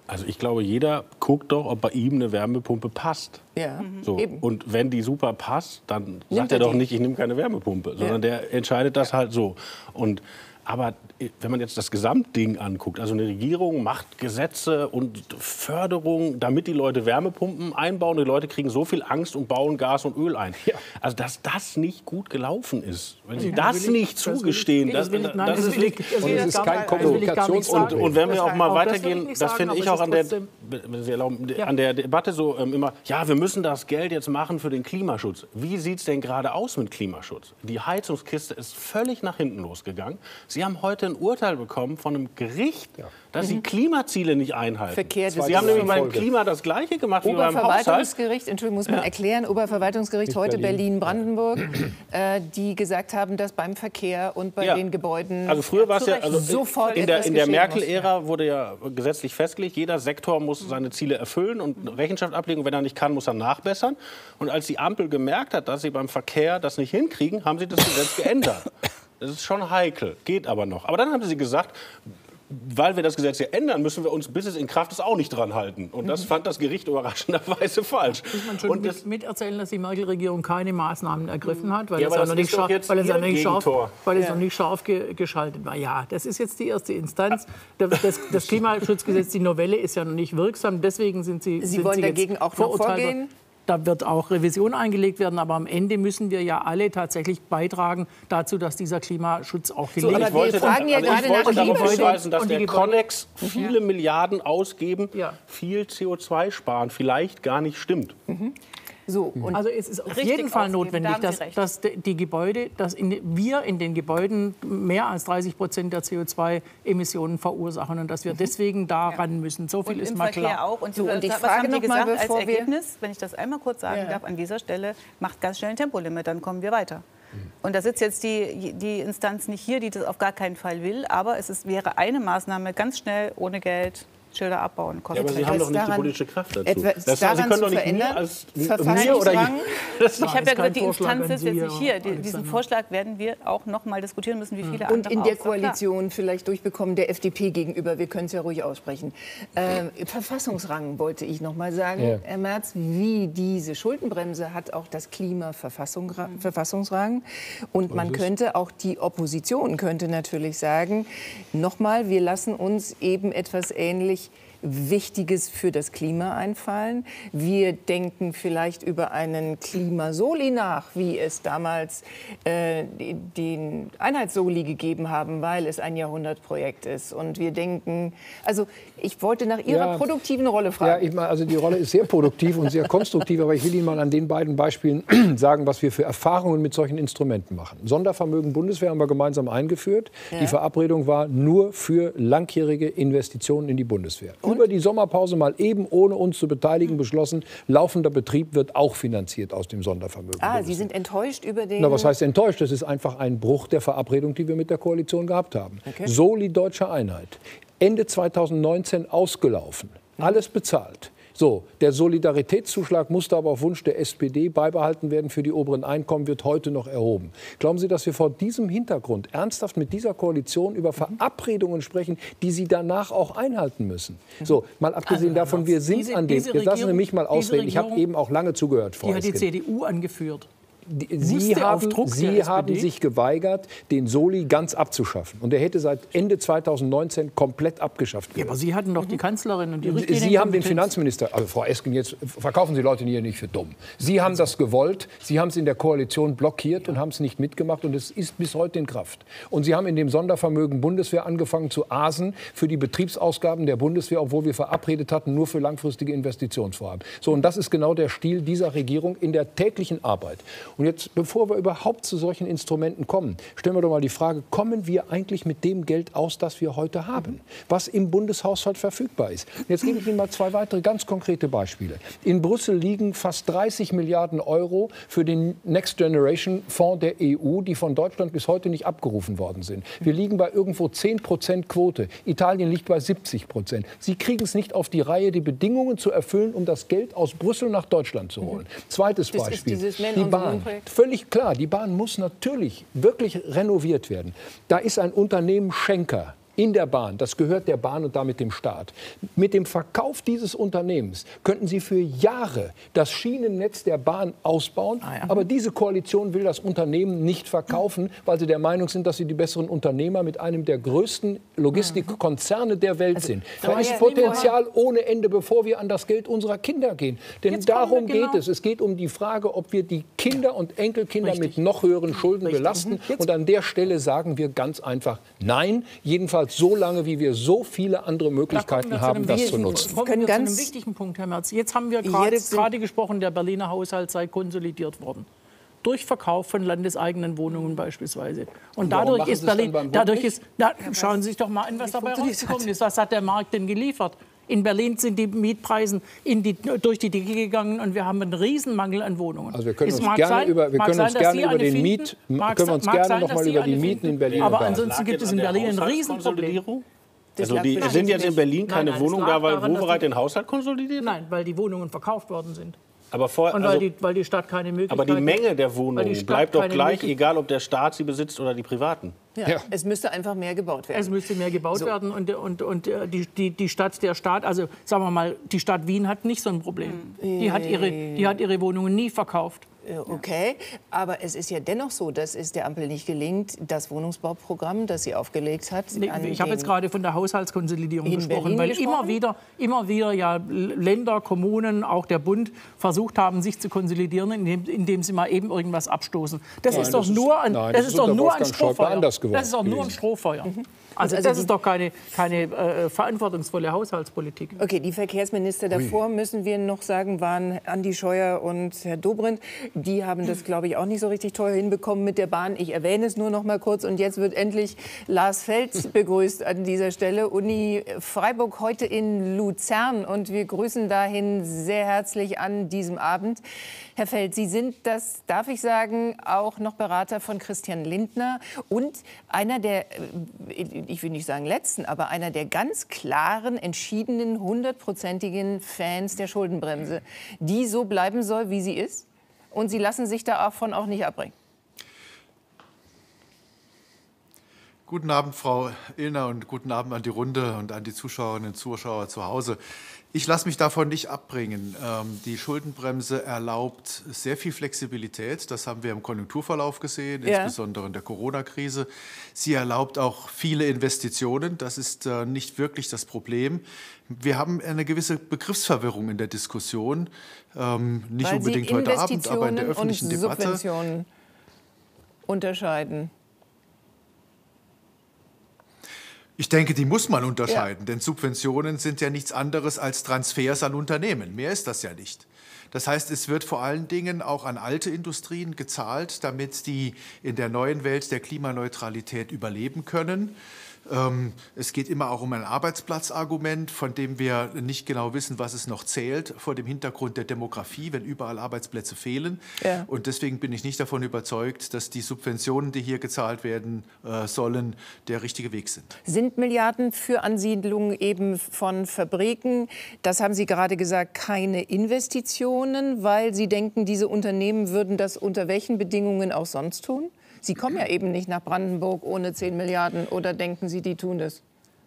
Also ich glaube, jeder guckt doch, ob bei ihm eine Wärmepumpe passt. Ja, so. eben. Und wenn die super passt, dann sagt er doch nicht, ich nehme keine Wärmepumpe, sondern der entscheidet das halt so. Aber wenn man jetzt das Gesamtding anguckt, also eine Regierung macht Gesetze und Förderung, damit die Leute Wärmepumpen einbauen. Die Leute kriegen so viel Angst und bauen Gas und Öl ein. Ja. Also dass das nicht gut gelaufen ist, wenn Sie das nicht zugestehen, das ist kein Kommunikations- Und wenn wir auch mal weitergehen, das finde ich auch an der Debatte so immer, ja, wir müssen das Geld jetzt machen für den Klimaschutz. Wie sieht es denn gerade aus mit Klimaschutz? Die Heizungskiste ist völlig nach hinten losgegangen. Sie haben heute ein Urteil bekommen von einem Gericht, dass Sie Klimaziele nicht einhalten. Sie haben nämlich beim Klima das Gleiche gemacht wie beim Haushalt. Oberverwaltungsgericht, Entschuldigung, muss man erklären, Oberverwaltungsgericht, heute Berlin-Brandenburg, die gesagt haben, dass beim Verkehr und bei den Gebäuden also früher war es ja, sofort in der Merkel-Ära wurde ja gesetzlich festgelegt, jeder Sektor muss seine Ziele erfüllen und Rechenschaft ablegen. Und wenn er nicht kann, muss er nachbessern. Und als die Ampel gemerkt hat, dass sie beim Verkehr das nicht hinkriegen, haben sie das Gesetz geändert. Das ist schon heikel, geht aber noch. Aber dann haben sie gesagt, weil wir das Gesetz ja ändern, müssen wir uns, bis es in Kraft ist, auch nicht dran halten. Und das fand das Gericht überraschenderweise falsch. Muss man schon miterzählen, dass die Merkel-Regierung keine Maßnahmen ergriffen hat, weil es noch nicht scharf geschaltet war. Ja, das ist jetzt die erste Instanz. Das Klimaschutzgesetz, die Novelle, ist ja noch nicht wirksam. Deswegen sind Sie wollen dagegen auch noch vorgehen? Da wird auch Revision eingelegt werden, aber am Ende müssen wir ja alle tatsächlich beitragen dazu, dass dieser Klimaschutz auch gelingt. So, aber wir fragen ja gerade nach darauf hinweisen, dass der Connex viele Milliarden ausgeben, viel CO2 sparen, vielleicht gar nicht stimmt. So, also es ist auf jeden Fall notwendig, dass wir in den Gebäuden mehr als 30% der CO2-Emissionen verursachen und dass wir deswegen daran müssen. So viel ist mal klar. Auch. Und ich frage noch mal, als Ergebnis, wenn ich das einmal kurz sagen darf, an dieser Stelle, macht ganz schnell ein Tempolimit, dann kommen wir weiter. Und da sitzt jetzt die Instanz nicht hier, die das auf gar keinen Fall will, aber wäre eine Maßnahme ganz schnell, ohne Geld, Schilder abbauen. Ja, aber Sie haben doch nicht die politische Kraft dazu. Sie können doch nicht mir oder ich habe ja gesagt, die Instanz ist jetzt nicht hier. Diesen Vorschlag werden wir auch noch mal diskutieren müssen, wie viele andere. Und in der Koalition vielleicht durchbekommen, der FDP gegenüber. Wir können es ja ruhig aussprechen. Verfassungsrang wollte ich noch mal sagen. Herr Merz, wie diese Schuldenbremse hat auch das Klima Verfassungsrang. Und man könnte, auch die Opposition könnte natürlich sagen, noch mal, wir lassen uns eben etwas ähnlich Wichtiges für das Klima einfallen. Wir denken vielleicht über einen Klimasoli nach, wie es damals den Einheitssoli gegeben haben, weil es ein Jahrhundertprojekt ist. Und wir denken, also ich wollte nach Ihrer produktiven Rolle fragen. Ja, also die Rolle ist sehr produktiv und sehr konstruktiv, aber ich will Ihnen mal an den beiden Beispielen sagen, was wir für Erfahrungen mit solchen Instrumenten machen. Sondervermögen Bundeswehr haben wir gemeinsam eingeführt. Ja. Die Verabredung war nur für langjährige Investitionen in die Bundeswehr. Über die Sommerpause mal eben, ohne uns zu beteiligen, beschlossen, laufender Betrieb wird auch finanziert aus dem Sondervermögen. Sie sind enttäuscht über den... Na, was heißt enttäuscht? Das ist einfach ein Bruch der Verabredung, die wir mit der Koalition gehabt haben. Okay. Soli Deutsche Einheit. Ende 2019 ausgelaufen. Alles bezahlt. So, der Solidaritätszuschlag musste aber auf Wunsch der SPD beibehalten werden für die oberen Einkommen, wird heute noch erhoben. Glauben Sie, dass wir vor diesem Hintergrund ernsthaft mit dieser Koalition über Verabredungen sprechen, die sie danach auch einhalten müssen? So, mal abgesehen davon, wir sind an dem... Jetzt lassen Sie mich mal ausreden. Ich habe eben auch lange zugehört, Frau Esken. Die hat die CDU angeführt. Sie haben sich geweigert, den Soli ganz abzuschaffen. Und er hätte seit Ende 2019 komplett abgeschafft werden. Ja, aber Sie hatten doch die Kanzlerin und die Richtlinien. Sie haben den Finanzminister, also Frau Esken, jetzt verkaufen Sie Leute hier nicht für dumm. Sie haben das gewollt, Sie haben es in der Koalition blockiert und haben es nicht mitgemacht und es ist bis heute in Kraft. Und Sie haben in dem Sondervermögen Bundeswehr angefangen zu asen für die Betriebsausgaben der Bundeswehr, obwohl wir verabredet hatten, nur für langfristige Investitionsvorhaben. So, und das ist genau der Stil dieser Regierung in der täglichen Arbeit. Und jetzt, bevor wir überhaupt zu solchen Instrumenten kommen, stellen wir doch mal die Frage, kommen wir eigentlich mit dem Geld aus, das wir heute haben, was im Bundeshaushalt verfügbar ist? Und jetzt gebe ich Ihnen mal zwei weitere ganz konkrete Beispiele. In Brüssel liegen fast 30 Milliarden Euro für den Next Generation Fonds der EU, die von Deutschland bis heute nicht abgerufen worden sind. Wir liegen bei irgendwo 10% Quote. Italien liegt bei 70%. Sie kriegen es nicht auf die Reihe, die Bedingungen zu erfüllen, um das Geld aus Brüssel nach Deutschland zu holen. Zweites Beispiel, die Bahn. Völlig klar, die Bahn muss natürlich wirklich renoviert werden. Da ist ein Unternehmen Schenker in der Bahn, das gehört der Bahn und damit dem Staat. Mit dem Verkauf dieses Unternehmens könnten Sie für Jahre das Schienennetz der Bahn ausbauen. Aber diese Koalition will das Unternehmen nicht verkaufen, weil sie der Meinung sind, dass sie die besseren Unternehmer mit einem der größten Logistikkonzerne der Welt sind. Da ist Potenzial ohne Ende, bevor wir an das Geld unserer Kinder gehen. Denn darum geht es. Es geht um die Frage, ob wir die Kinder und Enkelkinder mit noch höheren Schulden belasten. Und an der Stelle sagen wir ganz einfach Nein. Jedenfalls so lange, wie wir so viele andere Möglichkeiten haben, das zu nutzen. Kommen wir zu einem wichtigen Punkt, Herr Merz. Jetzt haben wir gerade gesprochen, der Berliner Haushalt sei konsolidiert worden. Durch Verkauf von landeseigenen Wohnungen beispielsweise. Und dadurch ist Berlin, schauen Sie sich doch mal an, was dabei rausgekommen ist. Was hat der Markt denn geliefert? In Berlin sind die Mietpreise durch die Decke gegangen und wir haben einen Riesenmangel an Wohnungen. Also wir können uns gerne über die Mieten in Berlin. Aber ansonsten gibt es in Berlin ein Riesenproblem. Also sind jetzt in Berlin keine Wohnungen da, weil Wowereit den Haushalt konsolidiert? Nein, weil die Wohnungen verkauft worden sind. Aber weil die Stadt keine Möglichkeit hat. Aber die Menge der Wohnungen bleibt doch gleich, egal ob der Staat sie besitzt oder die Privaten. Ja. Es müsste einfach mehr gebaut werden. Es müsste mehr gebaut werden und die Stadt, der Staat, also sagen wir mal, die Stadt Wien hat nicht so ein Problem. Die hat ihre Wohnungen nie verkauft. Okay, aber es ist ja dennoch so, dass es der Ampel nicht gelingt, das Wohnungsbauprogramm, das sie aufgelegt hat. Ich habe jetzt gerade von der Haushaltskonsolidierung gesprochen, weil immer wieder ja Länder, Kommunen, auch der Bund versucht haben, sich zu konsolidieren, indem sie mal eben irgendwas abstoßen. Das ist doch nur ein Strohfeuer. Das ist doch nur ein Strohfeuer. Also das ist doch keine verantwortungsvolle Haushaltspolitik. Okay, die Verkehrsminister davor, müssen wir noch sagen, waren Andi Scheuer und Herr Dobrindt. Die haben das, glaube ich, auch nicht so richtig teuer hinbekommen mit der Bahn. Ich erwähne es nur noch mal kurz. Und jetzt wird endlich Lars Fels begrüßt an dieser Stelle. Uni Freiburg heute in Luzern. Und wir grüßen dahin sehr herzlich an diesem Abend. Herr Fels, Sie sind, das darf ich sagen, auch noch Berater von Christian Lindner und einer der, ich will nicht sagen letzten, aber einer der ganz klaren, entschiedenen, 100%igen Fans der Schuldenbremse, die so bleiben soll, wie sie ist. Und Sie lassen sich davon auch nicht abbringen. Guten Abend, Frau Illner, und guten Abend an die Runde und an die Zuschauerinnen und Zuschauer zu Hause. Ich lasse mich davon nicht abbringen. Die Schuldenbremse erlaubt sehr viel Flexibilität. Das haben wir im Konjunkturverlauf gesehen, insbesondere in der Corona-Krise. Sie erlaubt auch viele Investitionen. Das ist nicht wirklich das Problem. Wir haben eine gewisse Begriffsverwirrung in der Diskussion. Nicht unbedingt heute Abend, aber in der öffentlichen Debatte. Subventionen unterscheiden. Ich denke, die muss man unterscheiden, denn Subventionen sind ja nichts anderes als Transfers an Unternehmen. Mehr ist das ja nicht. Das heißt, es wird vor allen Dingen auch an alte Industrien gezahlt, damit die in der neuen Welt der Klimaneutralität überleben können. Es geht immer auch um ein Arbeitsplatzargument, von dem wir nicht genau wissen, was es noch zählt, vor dem Hintergrund der Demografie, wenn überall Arbeitsplätze fehlen. Ja. Und deswegen bin ich nicht davon überzeugt, dass die Subventionen, die hier gezahlt werden sollen, der richtige Weg sind. Sind Milliarden für Ansiedlungen eben von Fabriken, das haben Sie gerade gesagt, keine Investitionen, weil Sie denken, diese Unternehmen würden das unter welchen Bedingungen auch sonst tun? Sie kommen ja eben nicht nach Brandenburg ohne 10 Milliarden. Oder denken Sie, die tun das?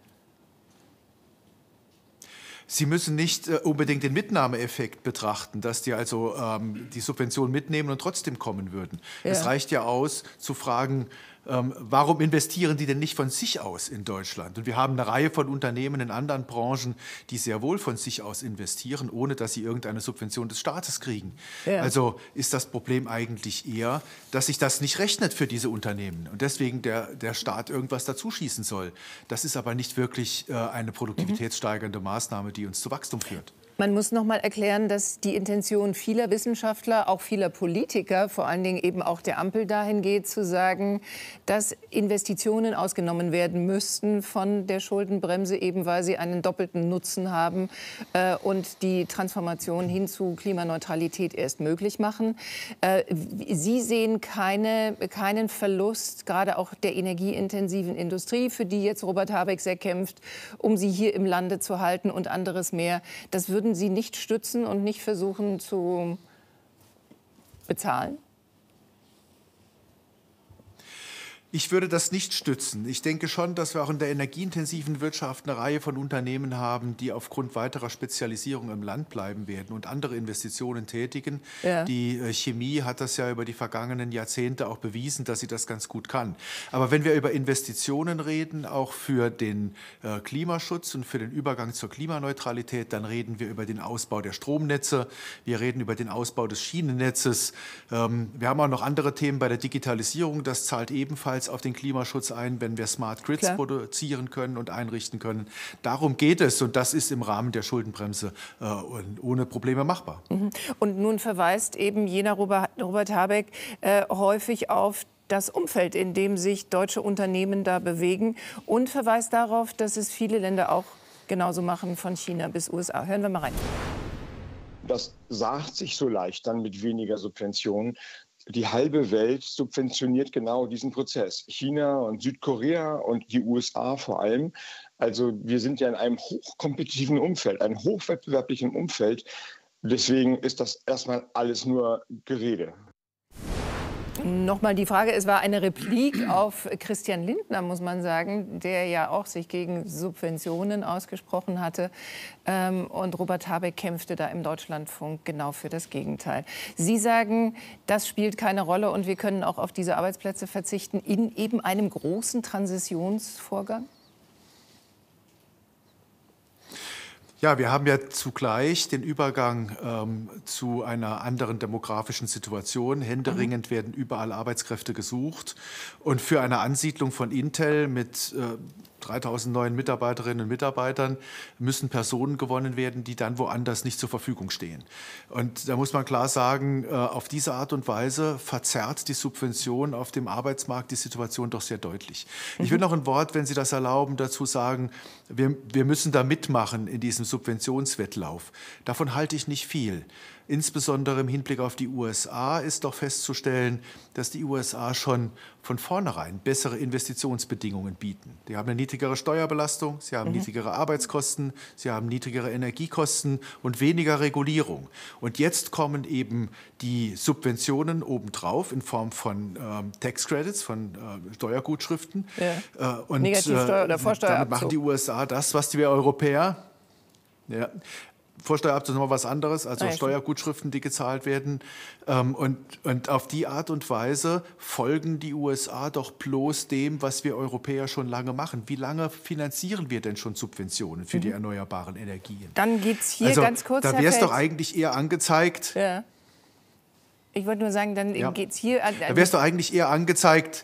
Sie müssen nicht unbedingt den Mitnahmeeffekt betrachten, dass die also die Subvention mitnehmen und trotzdem kommen würden. Ja. Es reicht ja aus, zu fragen, warum investieren die denn nicht von sich aus in Deutschland? Und wir haben eine Reihe von Unternehmen in anderen Branchen, die sehr wohl von sich aus investieren, ohne dass sie irgendeine Subvention des Staates kriegen. Ja. Also ist das Problem eigentlich eher, dass sich das nicht rechnet für diese Unternehmen und deswegen der Staat irgendwas dazuschießen soll. Das ist aber nicht wirklich eine produktivitätssteigernde Maßnahme, die uns zu Wachstum führt. Man muss noch mal erklären, dass die Intention vieler Wissenschaftler, auch vieler Politiker, vor allen Dingen eben auch der Ampel dahin geht, zu sagen, dass Investitionen ausgenommen werden müssten von der Schuldenbremse, eben weil sie einen doppelten Nutzen haben und die Transformation hin zu Klimaneutralität erst möglich machen. Sie sehen keinen Verlust, gerade auch der energieintensiven Industrie, für die jetzt Robert Habeck sehr kämpft, um sie hier im Lande zu halten und anderes mehr. Das würden Sie nicht stützen und nicht versuchen zu bezahlen? Ich würde das nicht stützen. Ich denke schon, dass wir auch in der energieintensiven Wirtschaft eine Reihe von Unternehmen haben, die aufgrund weiterer Spezialisierung im Land bleiben werden und andere Investitionen tätigen. Ja. Die Chemie hat das ja über die vergangenen Jahrzehnte auch bewiesen, dass sie das ganz gut kann. Aber wenn wir über Investitionen reden, auch für den Klimaschutz und für den Übergang zur Klimaneutralität, dann reden wir über den Ausbau der Stromnetze, wir reden über den Ausbau des Schienennetzes. Wir haben auch noch andere Themen bei der Digitalisierung. Das zahlt ebenfalls auf den Klimaschutz ein, wenn wir Smart Grids produzieren können und einrichten können. Darum geht es und das ist im Rahmen der Schuldenbremse ohne Probleme machbar. Und nun verweist eben jener Robert Habeck häufig auf das Umfeld, in dem sich deutsche Unternehmen da bewegen und verweist darauf, dass es viele Länder auch genauso machen, von China bis USA. Hören wir mal rein. Das sagt sich so leicht dann mit weniger Subventionen. Die halbe Welt subventioniert genau diesen Prozess. China und Südkorea und die USA vor allem. Also wir sind ja in einem hochkompetitiven Umfeld, einem hochwettbewerblichen Umfeld. Deswegen ist das erstmal alles nur Gerede. Nochmal die Frage, es war eine Replik auf Christian Lindner, muss man sagen, der ja auch sich gegen Subventionen ausgesprochen hatte. Und Robert Habeck kämpfte da im Deutschlandfunk genau für das Gegenteil. Sie sagen, das spielt keine Rolle und wir können auch auf diese Arbeitsplätze verzichten in eben einem großen Transitionsvorgang? Ja, wir haben ja zugleich den Übergang zu einer anderen demografischen Situation. Händeringend werden überall Arbeitskräfte gesucht. Und für eine Ansiedlung von Intel mit 3.000 neuen Mitarbeiterinnen und Mitarbeitern müssen Personen gewonnen werden, die dann woanders nicht zur Verfügung stehen. Und da muss man klar sagen, auf diese Art und Weise verzerrt die Subvention auf dem Arbeitsmarkt die Situation doch sehr deutlich. Ich will noch ein Wort, wenn Sie das erlauben, dazu sagen, wir müssen da mitmachen in diesem Subventionswettlauf. Davon halte ich nicht viel. Insbesondere im Hinblick auf die USA ist doch festzustellen, dass die USA schon von vornherein bessere Investitionsbedingungen bieten. Die haben eine niedrigere Steuerbelastung, sie haben niedrigere Arbeitskosten, sie haben niedrigere Energiekosten und weniger Regulierung. Und jetzt kommen eben die Subventionen obendrauf in Form von Tax Credits, von Steuergutschriften. Ja. Und Negativsteuer oder Vorsteuerabzug. Damit machen die USA das, was wir Europäer... Ja, Vorsteuerabzug ist noch was anderes, also Steuergutschriften, die gezahlt werden. Und auf die Art und Weise folgen die USA doch bloß dem, was wir Europäer schon lange machen. Wie lange finanzieren wir denn schon Subventionen für die erneuerbaren Energien? Dann geht es hier ganz kurz, da wäre es doch eigentlich eher angezeigt... Ja. Ich wollte nur sagen, dann geht es hier... Da wäre es doch eigentlich eher angezeigt...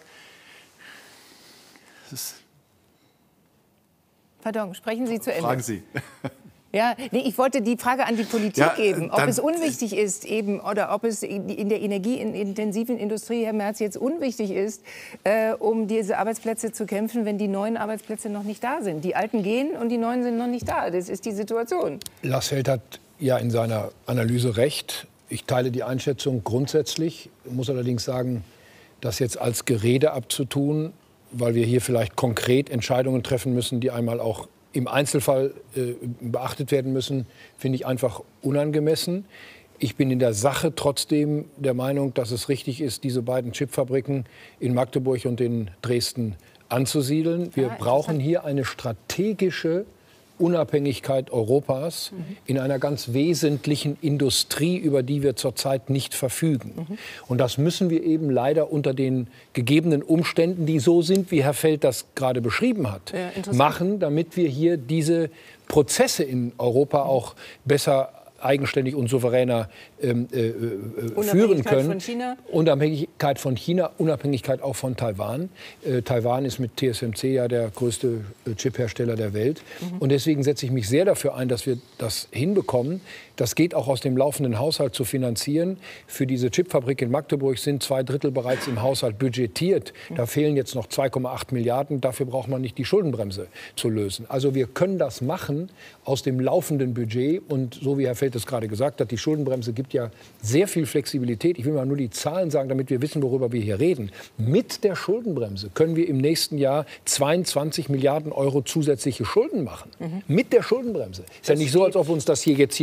Pardon, sprechen Sie zu Ende. Fragen Sie. Ja, nee, ich wollte die Frage an die Politik geben, ob es unwichtig ist eben oder ob es in der energieintensiven Industrie, Herr Merz, jetzt unwichtig ist, um diese Arbeitsplätze zu kämpfen, wenn die neuen Arbeitsplätze noch nicht da sind. Die alten gehen und die neuen sind noch nicht da. Das ist die Situation. Lars Feld hat ja in seiner Analyse recht. Ich teile die Einschätzung grundsätzlich, muss allerdings sagen, das jetzt als Gerede abzutun, weil wir hier vielleicht konkret Entscheidungen treffen müssen, die einmal auch im Einzelfall beachtet werden müssen, finde ich einfach unangemessen. Ich bin in der Sache trotzdem der Meinung, dass es richtig ist, diese beiden Chipfabriken in Magdeburg und in Dresden anzusiedeln. Wir brauchen hier eine strategische Unabhängigkeit Europas in einer ganz wesentlichen Industrie, über die wir zurzeit nicht verfügen. Und das müssen wir eben leider unter den gegebenen Umständen, die so sind, wie Herr Feld das gerade beschrieben hat, machen, damit wir hier diese Prozesse in Europa auch besser eigenständig und souveräner führen können. Von China. Unabhängigkeit von China, Unabhängigkeit auch von Taiwan. Taiwan ist mit TSMC ja der größte Chiphersteller der Welt. Und deswegen setze ich mich sehr dafür ein, dass wir das hinbekommen. Das geht auch aus dem laufenden Haushalt zu finanzieren. Für diese Chipfabrik in Magdeburg sind 2/3 bereits im Haushalt budgetiert. Da fehlen jetzt noch 2,8 Milliarden. Dafür braucht man nicht die Schuldenbremse zu lösen. Also wir können das machen aus dem laufenden Budget. Und so wie Herr Feld es gerade gesagt hat, die Schuldenbremse gibt ja sehr viel Flexibilität. Ich will mal nur die Zahlen sagen, damit wir wissen, worüber wir hier reden. Mit der Schuldenbremse können wir im nächsten Jahr 22 Milliarden Euro zusätzliche Schulden machen. Mit der Schuldenbremse. Ist ja nicht so, als ob uns das hier jetzt so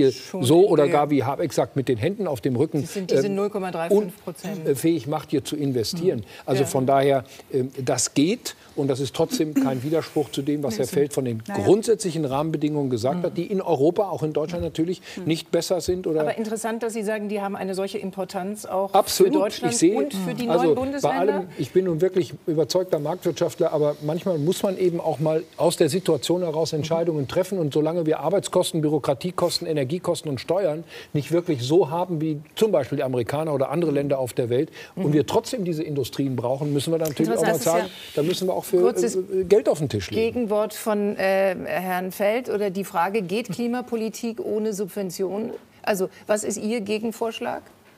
so oder gar, wie Habeck sagt, mit den Händen auf dem Rücken das sind diese 0,35% fähig macht, hier zu investieren. Also von daher, das geht. Und das ist trotzdem kein Widerspruch zu dem, was Herr Feld von den grundsätzlichen Rahmenbedingungen gesagt hat, die in Europa, auch in Deutschland natürlich, nicht besser sind. Oder aber interessant, dass Sie sagen, die haben eine solche Importanz auch absolut. Für Deutschland und für die neuen Bundesländer. Bei allem, ich bin nun wirklich überzeugter Marktwirtschaftler, aber manchmal muss man eben auch mal aus der Situation heraus Entscheidungen treffen. Und solange wir Arbeitskosten, Bürokratiekosten, Energiekosten und Steuern nicht wirklich so haben wie zum Beispiel die Amerikaner oder andere Länder auf der Welt und wir trotzdem diese Industrien brauchen, müssen wir dann natürlich auch mal sagen, da müssen wir auch für Geld auf den Tisch legen. Gegenwort von Herrn Feld oder die Frage, geht Klimapolitik ohne Subventionen? Also was ist Ihr Gegenvorschlag?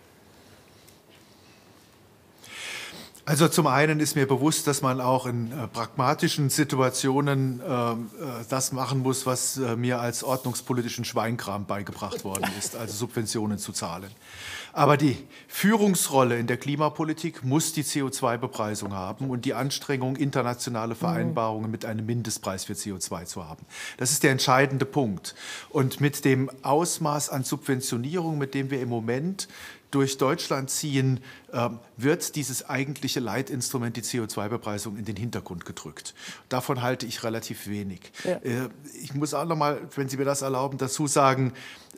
Also zum einen ist mir bewusst, dass man auch in pragmatischen Situationen das machen muss, was mir als ordnungspolitischen Schweinkram beigebracht worden ist, also Subventionen zu zahlen. Aber die Führungsrolle in der Klimapolitik muss die CO2-Bepreisung haben und die Anstrengung, internationale Vereinbarungen mit einem Mindestpreis für CO2 zu haben. Das ist der entscheidende Punkt. Und mit dem Ausmaß an Subventionierung, mit dem wir im Moment durch Deutschland ziehen, wird dieses eigentliche Leitinstrument, die CO2-Bepreisung, in den Hintergrund gedrückt. Davon halte ich relativ wenig. Ja. Ich muss auch noch mal, wenn Sie mir das erlauben, dazu sagen,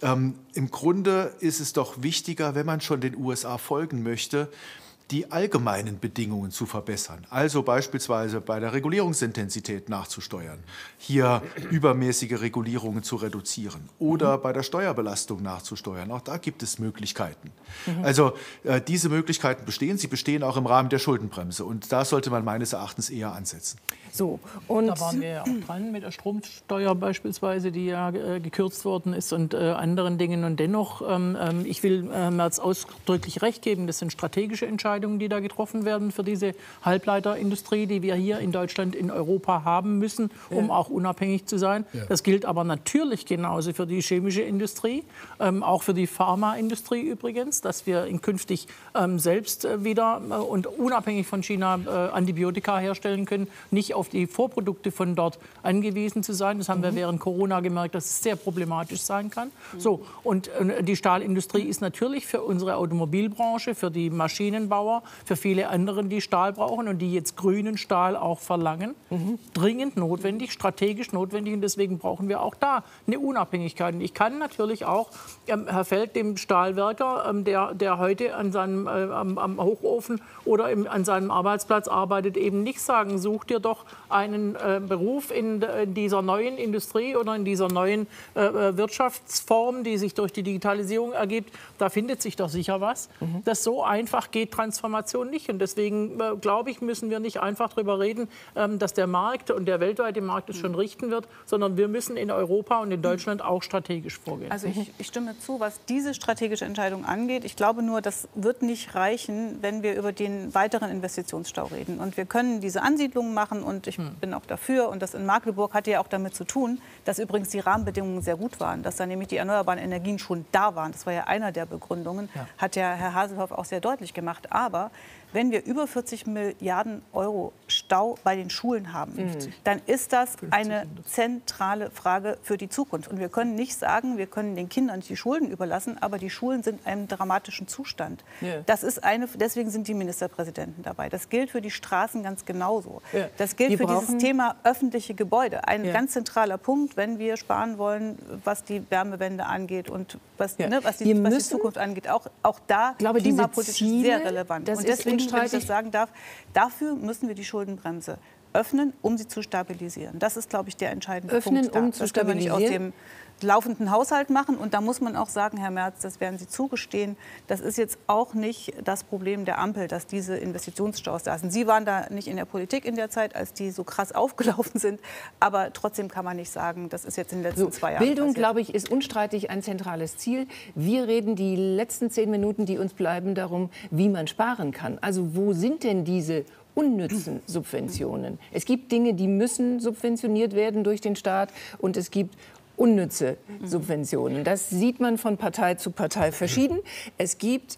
im Grunde ist es doch wichtiger, wenn man schon den USA folgen möchte, die allgemeinen Bedingungen zu verbessern. Also beispielsweise bei der Regulierungsintensität nachzusteuern, hier übermäßige Regulierungen zu reduzieren oder bei der Steuerbelastung nachzusteuern. Auch da gibt es Möglichkeiten. Also diese Möglichkeiten bestehen. Sie bestehen auch im Rahmen der Schuldenbremse. Und da sollte man meines Erachtens eher ansetzen. So, und da waren wir ja auch dran mit der Stromsteuer beispielsweise, die ja gekürzt worden ist und anderen Dingen. Und dennoch, ich will Merz ausdrücklich recht geben, das sind strategische Entscheidungen, die da getroffen werden für diese Halbleiterindustrie, die wir hier in Deutschland, in Europa haben müssen, um auch unabhängig zu sein. Ja. Das gilt aber natürlich genauso für die chemische Industrie, auch für die Pharmaindustrie übrigens, dass wir künftig selbst wieder und unabhängig von China Antibiotika herstellen können, nicht auf die Vorprodukte von dort angewiesen zu sein. Das haben wir während Corona gemerkt, dass es sehr problematisch sein kann. So, und die Stahlindustrie ist natürlich für unsere Automobilbranche, für die Maschinenbauer, für viele andere, die Stahl brauchen und die jetzt grünen Stahl auch verlangen, dringend notwendig, strategisch notwendig. Und deswegen brauchen wir auch da eine Unabhängigkeit. Und ich kann natürlich auch, Herr Feld, dem Stahlwerker, der heute an seinem, am Hochofen oder an seinem Arbeitsplatz arbeitet, eben nicht sagen, such dir doch einen Beruf in dieser neuen Industrie oder in dieser neuen Wirtschaftsform, die sich durch die Digitalisierung ergibt. Da findet sich doch sicher was. Das so einfach geht Transformation nicht. Und deswegen, glaube ich, müssen wir nicht einfach darüber reden, dass der Markt und der weltweite Markt es schon richten wird, sondern wir müssen in Europa und in Deutschland auch strategisch vorgehen. Also ich stimme zu, was diese strategische Entscheidung angeht. Ich glaube nur, das wird nicht reichen, wenn wir über den weiteren Investitionsstau reden. Und wir können diese Ansiedlungen machen und ich bin auch dafür. Und das in Magdeburg hatte ja auch damit zu tun, dass übrigens die Rahmenbedingungen sehr gut waren, dass da nämlich die erneuerbaren Energien schon da waren. Das war ja einer der Begründungen, hat ja Herr Haselhoff auch sehr deutlich gemacht. Aber wenn wir über 40 Milliarden Euro Stau bei den Schulen haben, dann ist das eine zentrale Frage für die Zukunft. Und wir können nicht sagen, wir können den Kindern die Schulden überlassen, aber die Schulen sind in einem dramatischen Zustand. Das ist deswegen sind die Ministerpräsidenten dabei. Das gilt für die Straßen ganz genauso. Das gilt für dieses Thema öffentliche Gebäude. Ein ganz zentraler Punkt, wenn wir sparen wollen, was die Wärmewende angeht und was die Zukunft angeht. Auch da klimapolitisch sehr relevant. Und deswegen, wenn ich das sagen darf, dafür müssen wir die Schuldenbremse öffnen, um sie zu stabilisieren. Das ist, glaube ich, der entscheidende Punkt. Das können wir nicht aus dem laufenden Haushalt machen. Und da muss man auch sagen, Herr Merz, das werden Sie zugestehen, das ist jetzt auch nicht das Problem der Ampel, dass diese Investitionsstaus da sind. Sie waren da nicht in der Politik in der Zeit, als die so krass aufgelaufen sind. Aber trotzdem kann man nicht sagen, das ist jetzt in den letzten 2 Jahren Bildung, glaube ich, ist unstreitig ein zentrales Ziel. Wir reden die letzten 10 Minuten, die uns bleiben, darum, wie man sparen kann. Also wo sind denn diese unnützen Subventionen? Es gibt Dinge, die müssen subventioniert werden durch den Staat und es gibt unnütze Subventionen. Das sieht man von Partei zu Partei verschieden. Es gibt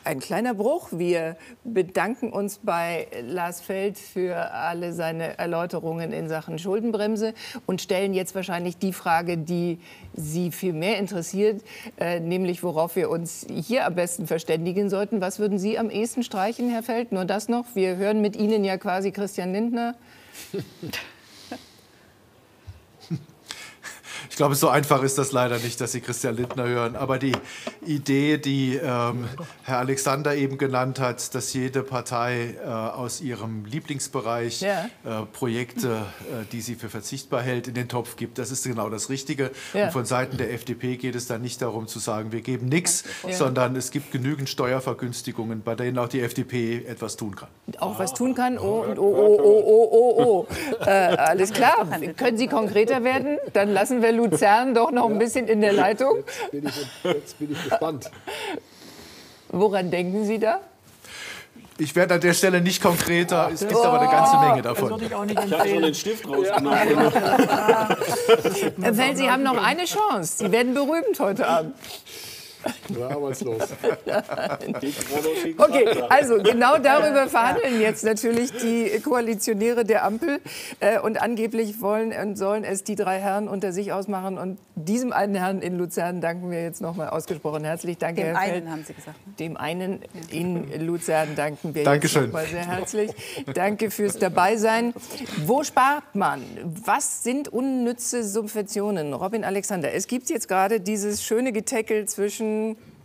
Ein kleiner Bruch. Wir bedanken uns bei Lars Feld für alle seine Erläuterungen in Sachen Schuldenbremse und stellen jetzt wahrscheinlich die Frage, die Sie viel mehr interessiert, nämlich worauf wir uns hier am besten verständigen sollten. Was würden Sie am ehesten streichen, Herr Feld? Nur das noch. Wir hören mit Ihnen ja quasi Christian Lindner. Ich glaube, so einfach ist das leider nicht, dass Sie Christian Lindner hören. Aber die Idee, die Herr Alexander eben genannt hat, dass jede Partei aus ihrem Lieblingsbereich Projekte, die sie für verzichtbar hält, in den Topf gibt, das ist genau das Richtige. Und von Seiten der FDP geht es dann nicht darum zu sagen, wir geben nichts, sondern es gibt genügend Steuervergünstigungen, bei denen auch die FDP etwas tun kann. Auch was tun kann? Oh. Alles klar. Können Sie konkreter werden? Dann lassen wir Luzern doch noch ein bisschen in der Leitung. Jetzt bin ich gespannt. Woran denken Sie da? Ich werde an der Stelle nicht konkreter, es gibt aber eine ganze Menge davon. Das würde ich auch nicht empfehlen. Ich habe schon den Stift rausgenommen. Herr Feld, Sie haben noch eine Chance. Sie werden berühmt heute Abend. Ja, arbeitslos. Okay, also genau darüber verhandeln jetzt natürlich die Koalitionäre der Ampel. Und angeblich wollen und sollen es die drei Herren unter sich ausmachen. Und diesem einen Herrn in Luzern danken wir jetzt noch mal ausgesprochen herzlich. Danke, Herr Feld. Dem einen, haben Sie gesagt. Dem einen in Luzern danken wir Dankeschön. jetzt noch mal sehr herzlich. Danke fürs Dabeisein. Wo spart man? Was sind unnütze Subventionen? Robin Alexander, es gibt jetzt gerade dieses schöne Getackle zwischen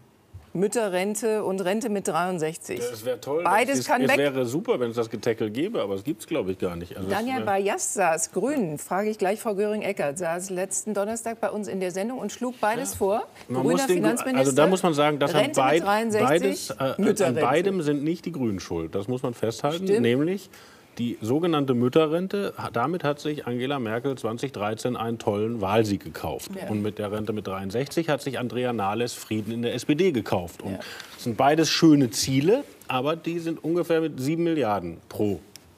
Mütterrente und Rente mit 63. Das wäre toll. Beides kann weg. Es wäre super, wenn es das Getackle gäbe, aber es gibt es, glaube ich, gar nicht. Also Daniel Bayas saß, Grünen, frage ich gleich Frau Göring-Eckardt, saß letzten Donnerstag bei uns in der Sendung und schlug beides vor. Grüner Finanzminister, also da muss man sagen, dass an Mütterrente. beidem sind nicht die Grünen schuld. Das muss man festhalten. Stimmt. Nämlich die sogenannte Mütterrente, damit hat sich Angela Merkel 2013 einen tollen Wahlsieg gekauft. Ja. Und mit der Rente mit 63 hat sich Andrea Nahles Frieden in der SPD gekauft. Und das sind beides schöne Ziele, aber die sind ungefähr mit 7 Milliarden pro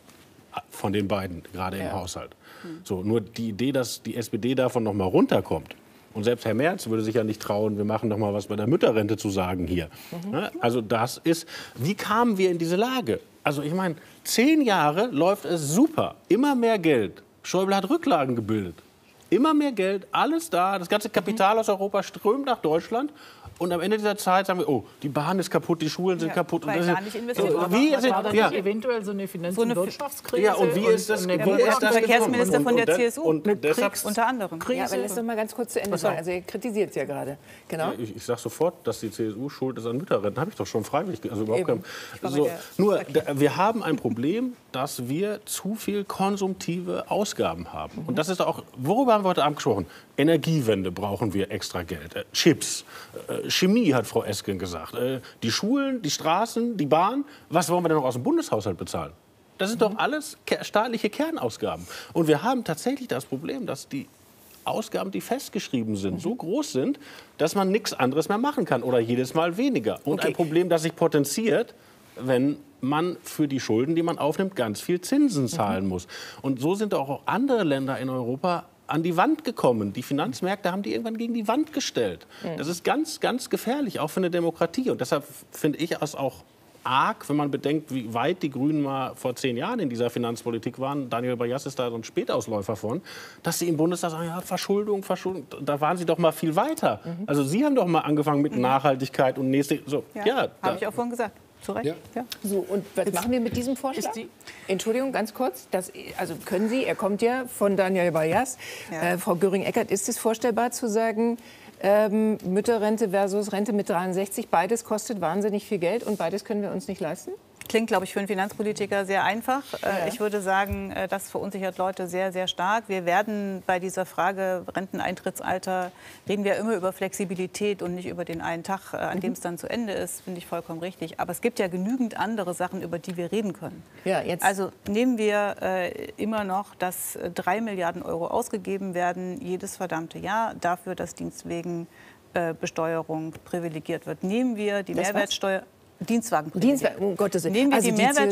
von den beiden, gerade im Haushalt. So, nur die Idee, dass die SPD davon noch mal runterkommt. Und selbst Herr Merz würde sich ja nicht trauen, wir machen noch mal was bei der Mütterrente zu sagen hier. Also das ist, wie kamen wir in diese Lage? Also ich meine, 10 Jahre läuft es super, immer mehr Geld. Schäuble hat Rücklagen gebildet. Immer mehr Geld, alles da, das ganze Kapital aus Europa strömt nach Deutschland. Und am Ende dieser Zeit sagen wir, oh, die Bahn ist kaputt, die Schulen sind kaputt. Weil gar nicht investiert war da nicht eventuell so eine Finanz- und Wirtschaftskrise? Ja, und wie ist das? Verkehrsminister von der CSU, und deshalb, unter anderem. Ja, aber lass doch mal ganz kurz zu Ende sagen. Also er kritisiert es ja gerade. Genau. Ja, ich sage sofort, dass die CSU schuld ist an Mütterrenten. Habe ich doch schon freiwillig. Also überhaupt Eben. so, nur, wir haben ein Problem, dass wir zu viel konsumtive Ausgaben haben. Und das ist auch, worüber haben wir heute Abend gesprochen? Energiewende brauchen wir extra Geld. Chips, Chemie, hat Frau Esken gesagt. Die Schulen, die Straßen, die Bahn. Was wollen wir denn noch aus dem Bundeshaushalt bezahlen? Das sind doch alles staatliche Kernausgaben. Und wir haben tatsächlich das Problem, dass die Ausgaben, die festgeschrieben sind, so groß sind, dass man nichts anderes mehr machen kann oder jedes Mal weniger. Und ein Problem, das sich potenziert, wenn man für die Schulden, die man aufnimmt, ganz viel Zinsen zahlen muss. Und so sind auch andere Länder in Europa an die Wand gekommen. Die Finanzmärkte haben die irgendwann gegen die Wand gestellt. Das ist ganz, ganz gefährlich, auch für eine Demokratie. Und deshalb finde ich es auch arg, wenn man bedenkt, wie weit die Grünen mal vor 10 Jahren in dieser Finanzpolitik waren. Daniel Bayas ist da so ein Spätausläufer von, dass sie im Bundestag sagen, ja, Verschuldung, da waren sie doch mal viel weiter. Also Sie haben doch mal angefangen mit Nachhaltigkeit und nächste... So, ja, habe ich auch vorhin gesagt. Zu Recht. Ja. So, und was machen wir mit diesem Vorschlag? Entschuldigung, ganz kurz. Also können Sie, er kommt ja von Daniel Bayas. Frau Göring-Eckardt, ist es vorstellbar zu sagen, Mütterrente versus Rente mit 63, beides kostet wahnsinnig viel Geld und beides können wir uns nicht leisten? Klingt, glaube ich, für einen Finanzpolitiker sehr einfach. Ich würde sagen, das verunsichert Leute sehr, sehr stark. Wir werden bei dieser Frage Renteneintrittsalter, reden wir immer über Flexibilität und nicht über den einen Tag, an dem es dann zu Ende ist, finde ich vollkommen richtig. Aber es gibt ja genügend andere Sachen, über die wir reden können. Ja, jetzt. Also nehmen wir immer noch, dass 3 Milliarden Euro ausgegeben werden, jedes verdammte Jahr, dafür, dass Dienstwagenbesteuerung privilegiert wird. Nehmen wir die Mehrwertsteuer... Dienstwagen, um Gottes Willen. Nehmen wir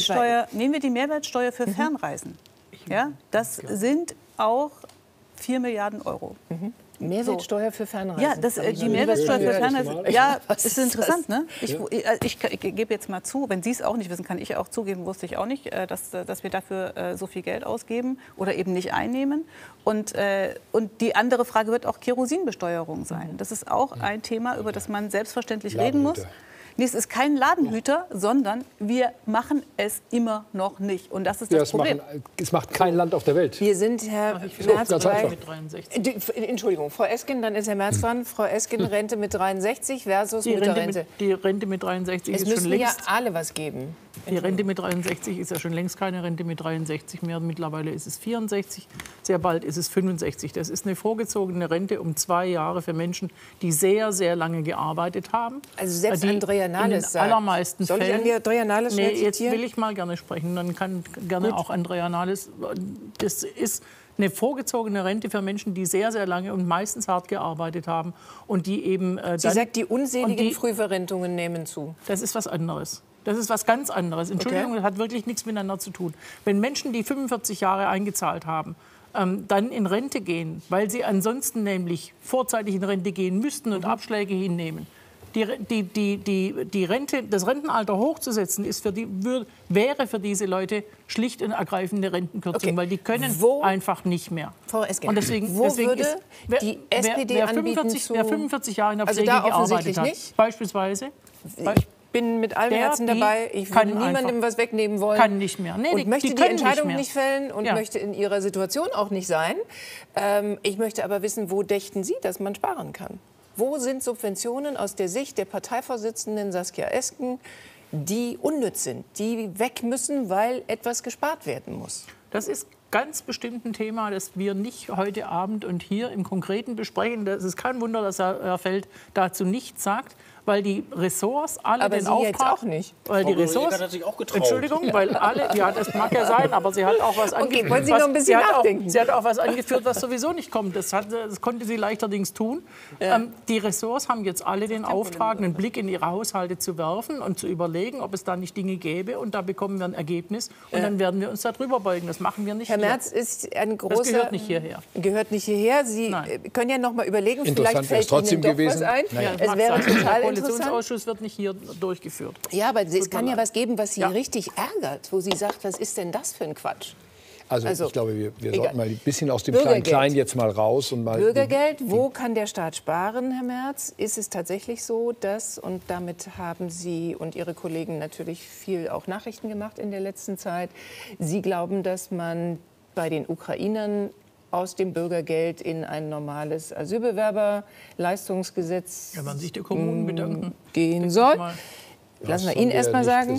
die Mehrwertsteuer für Fernreisen. Ja, das sind auch 4 Milliarden Euro. Mehrwertsteuer für Fernreisen. Ja, die Mehrwertsteuer für Fernreisen. Ja, ist interessant, ne? Ich gebe jetzt mal zu, wenn Sie es auch nicht wissen, kann ich auch zugeben, wusste ich auch nicht, dass wir dafür so viel Geld ausgeben oder eben nicht einnehmen. Und die andere Frage wird auch Kerosinbesteuerung sein. Das ist auch ein Thema, über das man selbstverständlich reden muss. Nee, es ist kein Ladenhüter, sondern wir machen es immer noch nicht. Und das ist das Problem. Es macht kein Land auf der Welt. Wir sind, Herr Merz, Entschuldigung, Frau Esken, dann ist Herr Merz dran. Frau Esken, Rente mit 63 versus Mutterrente. Die Rente mit 63 ist schon längst... Es müssen ja alle was geben. Die Rente mit 63 ist ja schon längst keine Rente mit 63 mehr. Mittlerweile ist es 64, sehr bald ist es 65. Das ist eine vorgezogene Rente um 2 Jahre für Menschen, die sehr, sehr lange gearbeitet haben. Also selbst Andrea Nahles in den allermeisten Soll Fällen... ich Andrea Nahles schnell zitieren? Jetzt will ich mal gerne sprechen. Dann kann gerne auch Andrea Nahles... Das ist eine vorgezogene Rente für Menschen, die sehr, sehr lange und meistens hart gearbeitet haben. Und die eben... Sie sagt, die unseligen Frühverrentungen nehmen zu. Das ist was anderes. Das ist was ganz anderes. Entschuldigung, das hat wirklich nichts miteinander zu tun. Wenn Menschen, die 45 Jahre eingezahlt haben, dann in Rente gehen, weil sie ansonsten nämlich vorzeitig in Rente gehen müssten und Abschläge hinnehmen, die Rente, das Rentenalter hochzusetzen, wäre für diese Leute schlicht und ergreifend eine Rentenkürzung, weil die können einfach nicht mehr. Frau Esken, und deswegen würde die SPD anbieten wer 45 Jahre in der Pflege gearbeitet hat, beispielsweise... Ich bin mit allem Herzen dabei. Ich würde niemandem was wegnehmen wollen. Kann nicht mehr. Nee, und möchte die Entscheidung nicht fällen und möchte in ihrer Situation auch nicht sein. Ich möchte aber wissen, wo dächten Sie, dass man sparen kann? Wo sind Subventionen aus der Sicht der Parteivorsitzenden Saskia Esken, die unnütz sind, die weg müssen, weil etwas gespart werden muss? Das ist ganz bestimmt ein Thema, das wir nicht heute Abend und hier im Konkreten besprechen. Es ist kein Wunder, dass Herr Feld dazu nichts sagt. Weil die Ressorts alle aber den Sie Auftrag... jetzt auch nicht. Weil die Ressorts... hat sich auch getraut. Entschuldigung, weil alle... Ja, das mag ja sein, aber sie hat auch was angeführt... Okay, wollen Sie noch ein bisschen nachdenken? Sie hat auch was angeführt, was sowieso nicht kommt. Das konnte sie leichterdings tun. Ja. Die Ressorts haben jetzt alle den Auftrag, einen Blick in ihre Haushalte zu werfen und zu überlegen, ob es da nicht Dinge gäbe. Und da bekommen wir ein Ergebnis. Und dann werden wir uns darüber beugen. Das machen wir nicht. Herr Merz ist ein großer... Das gehört nicht hierher. Gehört nicht hierher. Sie können ja noch mal überlegen, vielleicht fällt Ihnen doch was ein. Ja, es wäre total der Koalitionsausschuss wird nicht hier durchgeführt. Ja, aber es kann ja was geben, was Sie richtig ärgert, wo sie sagt, was ist denn das für ein Quatsch? Also ich glaube, wir sollten mal ein bisschen aus dem Klein-Klein jetzt mal raus. Und mal Bürgergeld, wo kann der Staat sparen, Herr Merz? Ist es tatsächlich so, dass, und damit haben Sie und Ihre Kollegen natürlich viel auch Nachrichten gemacht in der letzten Zeit, Sie glauben, dass man bei den Ukrainern aus dem Bürgergeld in ein normales Asylbewerberleistungsgesetz sich die Kommunen bedanken. Gehen soll. Lassen wir Ihnen erst mal sagen.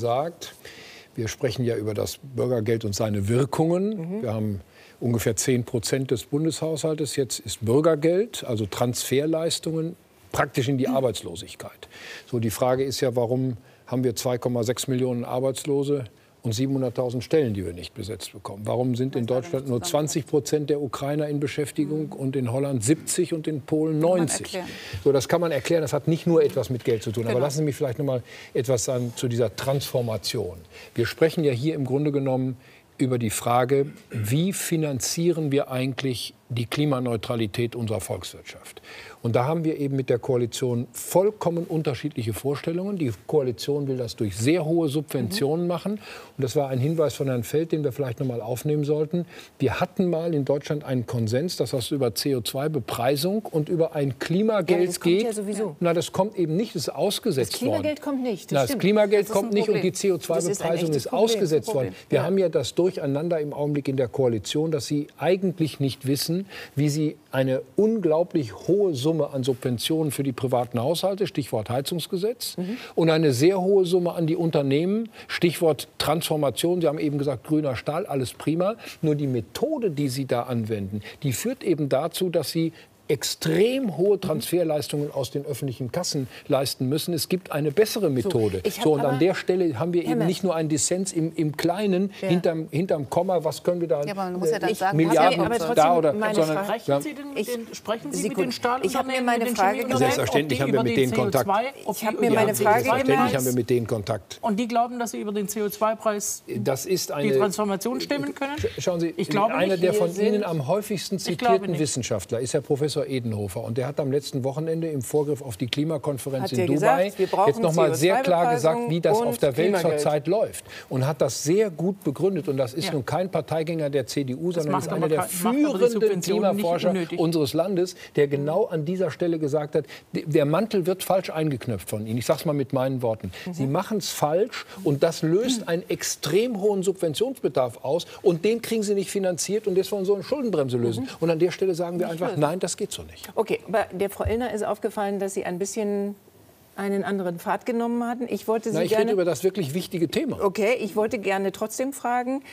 Wir sprechen ja über das Bürgergeld und seine Wirkungen. Wir haben ungefähr 10% des Bundeshaushaltes. Jetzt ist Bürgergeld, also Transferleistungen, praktisch in die Arbeitslosigkeit. So, die Frage ist ja, warum haben wir 2,6 Millionen Arbeitslose und 700.000 Stellen, die wir nicht besetzt bekommen? Warum sind in Deutschland nur 20% der Ukrainer in Beschäftigung und in Holland 70 und in Polen 90? So, das kann man erklären. Das hat nicht nur etwas mit Geld zu tun. Aber lassen Sie mich vielleicht noch mal etwas sagen zu dieser Transformation. Wir sprechen ja hier im Grunde genommen über die Frage, wie finanzieren wir eigentlich die Klimaneutralität unserer Volkswirtschaft? Und da haben wir eben mit der Koalition vollkommen unterschiedliche Vorstellungen. Die Koalition will das durch sehr hohe Subventionen machen. Und das war ein Hinweis von Herrn Feld, den wir vielleicht noch mal aufnehmen sollten. Wir hatten mal in Deutschland einen Konsens, dass das über CO2-Bepreisung und über ein Klimageld das geht. Ja, sowieso. Na, das kommt eben nicht, das ist ausgesetzt worden. Das Klimageld kommt nicht. Das Klimageld kommt nicht und die CO2-Bepreisung ist ausgesetzt worden. Wir haben ja das Durcheinander im Augenblick in der Koalition, dass Sie eigentlich nicht wissen, wie Sie eine unglaublich hohe Summe an Subventionen für die privaten Haushalte, Stichwort Heizungsgesetz, und eine sehr hohe Summe an die Unternehmen, Stichwort Transformation. Sie haben eben gesagt, grüner Stahl, alles prima. Nur die Methode, die Sie da anwenden, die führt eben dazu, dass Sie extrem hohe Transferleistungen aus den öffentlichen Kassen leisten müssen. Es gibt eine bessere Methode. Und an der Stelle haben wir eben nicht nur einen Dissens im Kleinen, hinterm Komma, was können wir da, ja, aber man muss ja dann sagen, Milliarden da oder... Sprechen Sie mit den Stahlunternehmen? Ich habe mir meine Frage gestellt. Selbstverständlich haben wir mit denen Kontakt. Ich habe mir meine Frage Selbstverständlich haben wir mit denen Kontakt. Und die glauben, dass sie über den CO2-Preis die Transformation stemmen können? Schauen Sie, ich glaube einer nicht, der von Ihnen am häufigsten zitierten Wissenschaftler ist Herr Professor Professor Edenhofer. Und der hat am letzten Wochenende im Vorgriff auf die Klimakonferenz in Dubai jetzt noch mal sehr klar gesagt, wie das auf der Welt zurzeit läuft. Und hat das sehr gut begründet. Und das ist nun kein Parteigänger der CDU, sondern ist einer der führenden Klimaforscher unseres Landes, der genau an dieser Stelle gesagt hat, der Mantel wird falsch eingeknöpft von Ihnen. Ich sage es mal mit meinen Worten. Sie machen es falsch und das löst einen extrem hohen Subventionsbedarf aus. Und den kriegen Sie nicht finanziert und das wollen so eine Schuldenbremse lösen. Und an der Stelle sagen wir einfach, nein, das geht so nicht. Okay, aber der Frau Illner ist aufgefallen, dass sie ein bisschen einen anderen Pfad genommen hatten. Ich wollte Sie ich rede über das wirklich wichtige Thema. Okay, ich wollte gerne trotzdem fragen,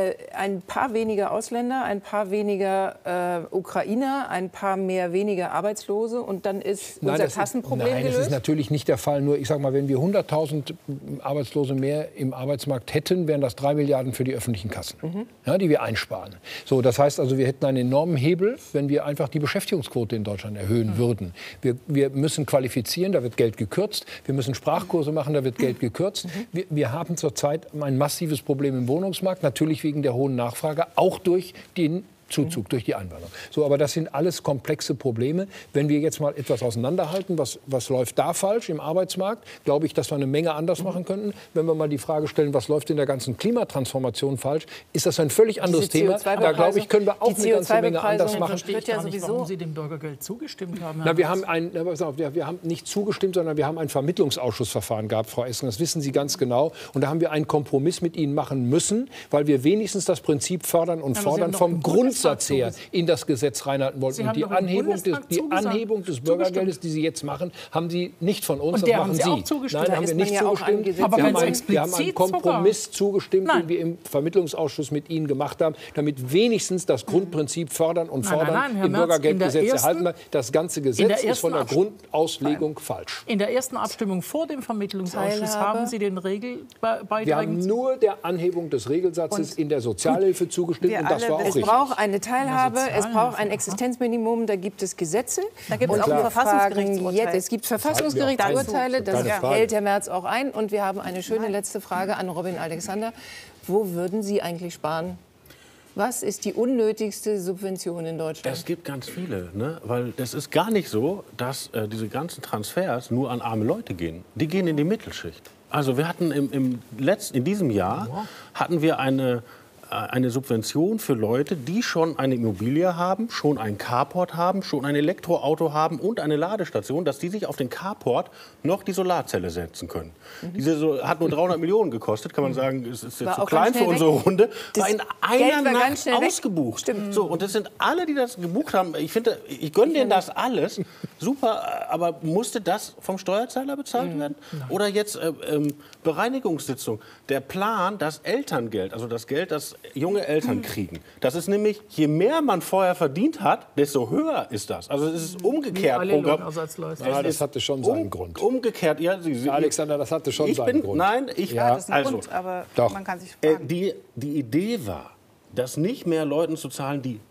ein paar weniger Ausländer, ein paar weniger Ukrainer, ein paar weniger Arbeitslose und dann ist unser Kassenproblem gelöst? Nein, das ist natürlich nicht der Fall. Nur, ich sage mal, wenn wir 100.000 Arbeitslose mehr im Arbeitsmarkt hätten, wären das 3 Milliarden für die öffentlichen Kassen, ja, die wir einsparen. So, das heißt also, wir hätten einen enormen Hebel, wenn wir einfach die Beschäftigungsquote in Deutschland erhöhen würden. Wir müssen qualifizieren, da wird Geld gekürzt. Wir müssen Sprachkurse machen, da wird Geld gekürzt. Wir haben zurzeit ein massives Problem im Wohnungsmarkt, natürlich wegen der hohen Nachfrage, auch durch den Zuzug, durch die Einwanderung. So, aber das sind alles komplexe Probleme. Wenn wir jetzt mal etwas auseinanderhalten, was läuft da falsch im Arbeitsmarkt, glaube ich, dass wir eine Menge anders machen könnten. Wenn wir mal die Frage stellen, was läuft in der ganzen Klimatransformation falsch, ist das ein völlig anderes Thema. Da, glaube ich, können wir auch eine ganze Menge anders machen. Ich verstehe ja sowieso, warum Sie dem Bürgergeld zugestimmt haben. Na, wir haben nicht zugestimmt, sondern wir haben ein Vermittlungsausschussverfahren gehabt, Frau Esken. Das wissen Sie ganz genau. Und da haben wir einen Kompromiss mit Ihnen machen müssen, weil wir wenigstens das Prinzip fördern und fordern vom Grundsatz her in das Gesetz reinhalten wollten. Und die Anhebung des Bürgergeldes, die Sie jetzt machen, haben Sie nicht von uns, das machen Sie. Nein, haben wir nicht zugestimmt. Wir haben einen Kompromiss zugestimmt, den wir im Vermittlungsausschuss mit Ihnen gemacht haben, damit wenigstens das Grundprinzip fördern und fordern im Bürgergeldgesetz erhalten wird. Das ganze Gesetz ist von der Grundauslegung falsch. In der ersten Abstimmung vor dem Vermittlungsausschuss haben Sie den Regelbeitrag... Wir haben nur der Anhebung des Regelsatzes in der Sozialhilfe zugestimmt und das war auch richtig. Eine Teilhabe, es braucht ein Existenzminimum, da gibt es Gesetze. Da gibt es auch ein Verfassungsgerichtsurteil. Es gibt Verfassungsgerichtsurteile, das hält Herr Merz auch ein. Und wir haben eine schöne letzte Frage an Robin Alexander. Wo würden Sie eigentlich sparen? Was ist die unnötigste Subvention in Deutschland? Es gibt ganz viele, ne? Weil es ist gar nicht so, dass diese ganzen Transfers nur an arme Leute gehen. Die gehen in die Mittelschicht. Also wir hatten in diesem Jahr hatten wir eine Subvention für Leute, die schon eine Immobilie haben, schon einen Carport haben, schon ein Elektroauto haben und eine Ladestation, dass die sich auf den Carport noch die Solarzelle setzen können. Diese hat nur 300 Millionen gekostet, kann man sagen, es ist jetzt zu klein für unsere Runde. War in einer Nacht ausgebucht. So, und das sind alle, die das gebucht haben. Ich finde, ich gönne denen das alles. Super, aber musste das vom Steuerzahler bezahlt werden? Oder jetzt Bereinigungssitzung. Der Plan, das Elterngeld, also das Geld, das junge Eltern kriegen. Das ist nämlich, je mehr man vorher verdient hat, desto höher ist das. Also es ist umgekehrt. Ja, das hatte schon seinen Grund. Umgekehrt, ja. Alexander, das hatte schon seinen Grund. Nein, das ist ein Grund, aber man kann sich fragen. Die Idee war, das nicht mehr Leuten zu zahlen, die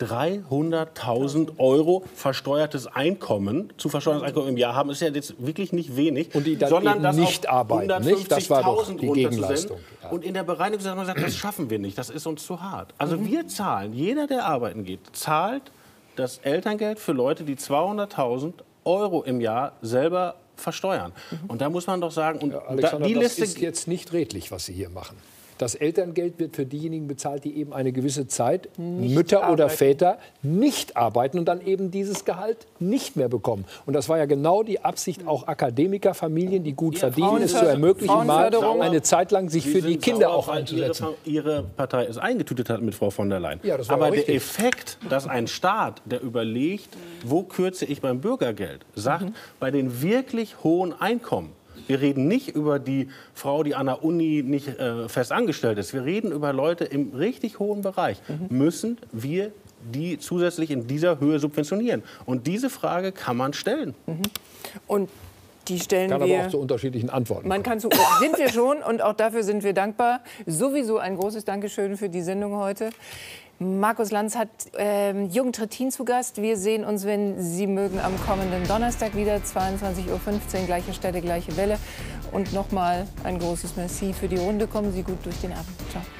300.000 € versteuertes Einkommen, zu versteuerndes Einkommen im Jahr haben, ist ja jetzt wirklich nicht wenig, und die dann sondern das nicht arbeiten, nicht? Das war doch die Gegenleistung. Ja. Und in der Bereinigung haben wir gesagt, das schaffen wir nicht, das ist uns zu hart. Also wir zahlen, jeder, der arbeiten geht, zahlt das Elterngeld für Leute, die 200.000 € im Jahr selber versteuern. Und da muss man doch sagen, und Alexander, die Liste ist jetzt nicht redlich, was Sie hier machen. Das Elterngeld wird für diejenigen bezahlt, die eben eine gewisse Zeit, Mütter oder Väter, nicht arbeiten und dann eben dieses Gehalt nicht mehr bekommen. Und das war ja genau die Absicht, auch Akademikerfamilien, die gut verdienen, es zu ermöglichen, mal eine Zeit lang sich für die Kinder auch einzusetzen. Ihre Partei es eingetütet hat mit Frau von der Leyen. Ja, das war aber richtig. Der Effekt, dass ein Staat, der überlegt, wo kürze ich beim Bürgergeld, sagt, bei den wirklich hohen Einkommen, wir reden nicht über die Frau, die an der Uni nicht fest angestellt ist. Wir reden über Leute im richtig hohen Bereich. Müssen wir die zusätzlich in dieser Höhe subventionieren? Und diese Frage kann man stellen. Und die stellen kann wir... aber auch zu unterschiedlichen Antworten. Sind wir schon, und auch dafür sind wir dankbar. Sowieso ein großes Dankeschön für die Sendung heute. Markus Lanz hat Jürgen Trittin zu Gast. Wir sehen uns, wenn Sie mögen, am kommenden Donnerstag wieder, 22:15 Uhr, gleiche Stelle, gleiche Welle. Und nochmal ein großes Merci für die Runde. Kommen Sie gut durch den Abend. Ciao.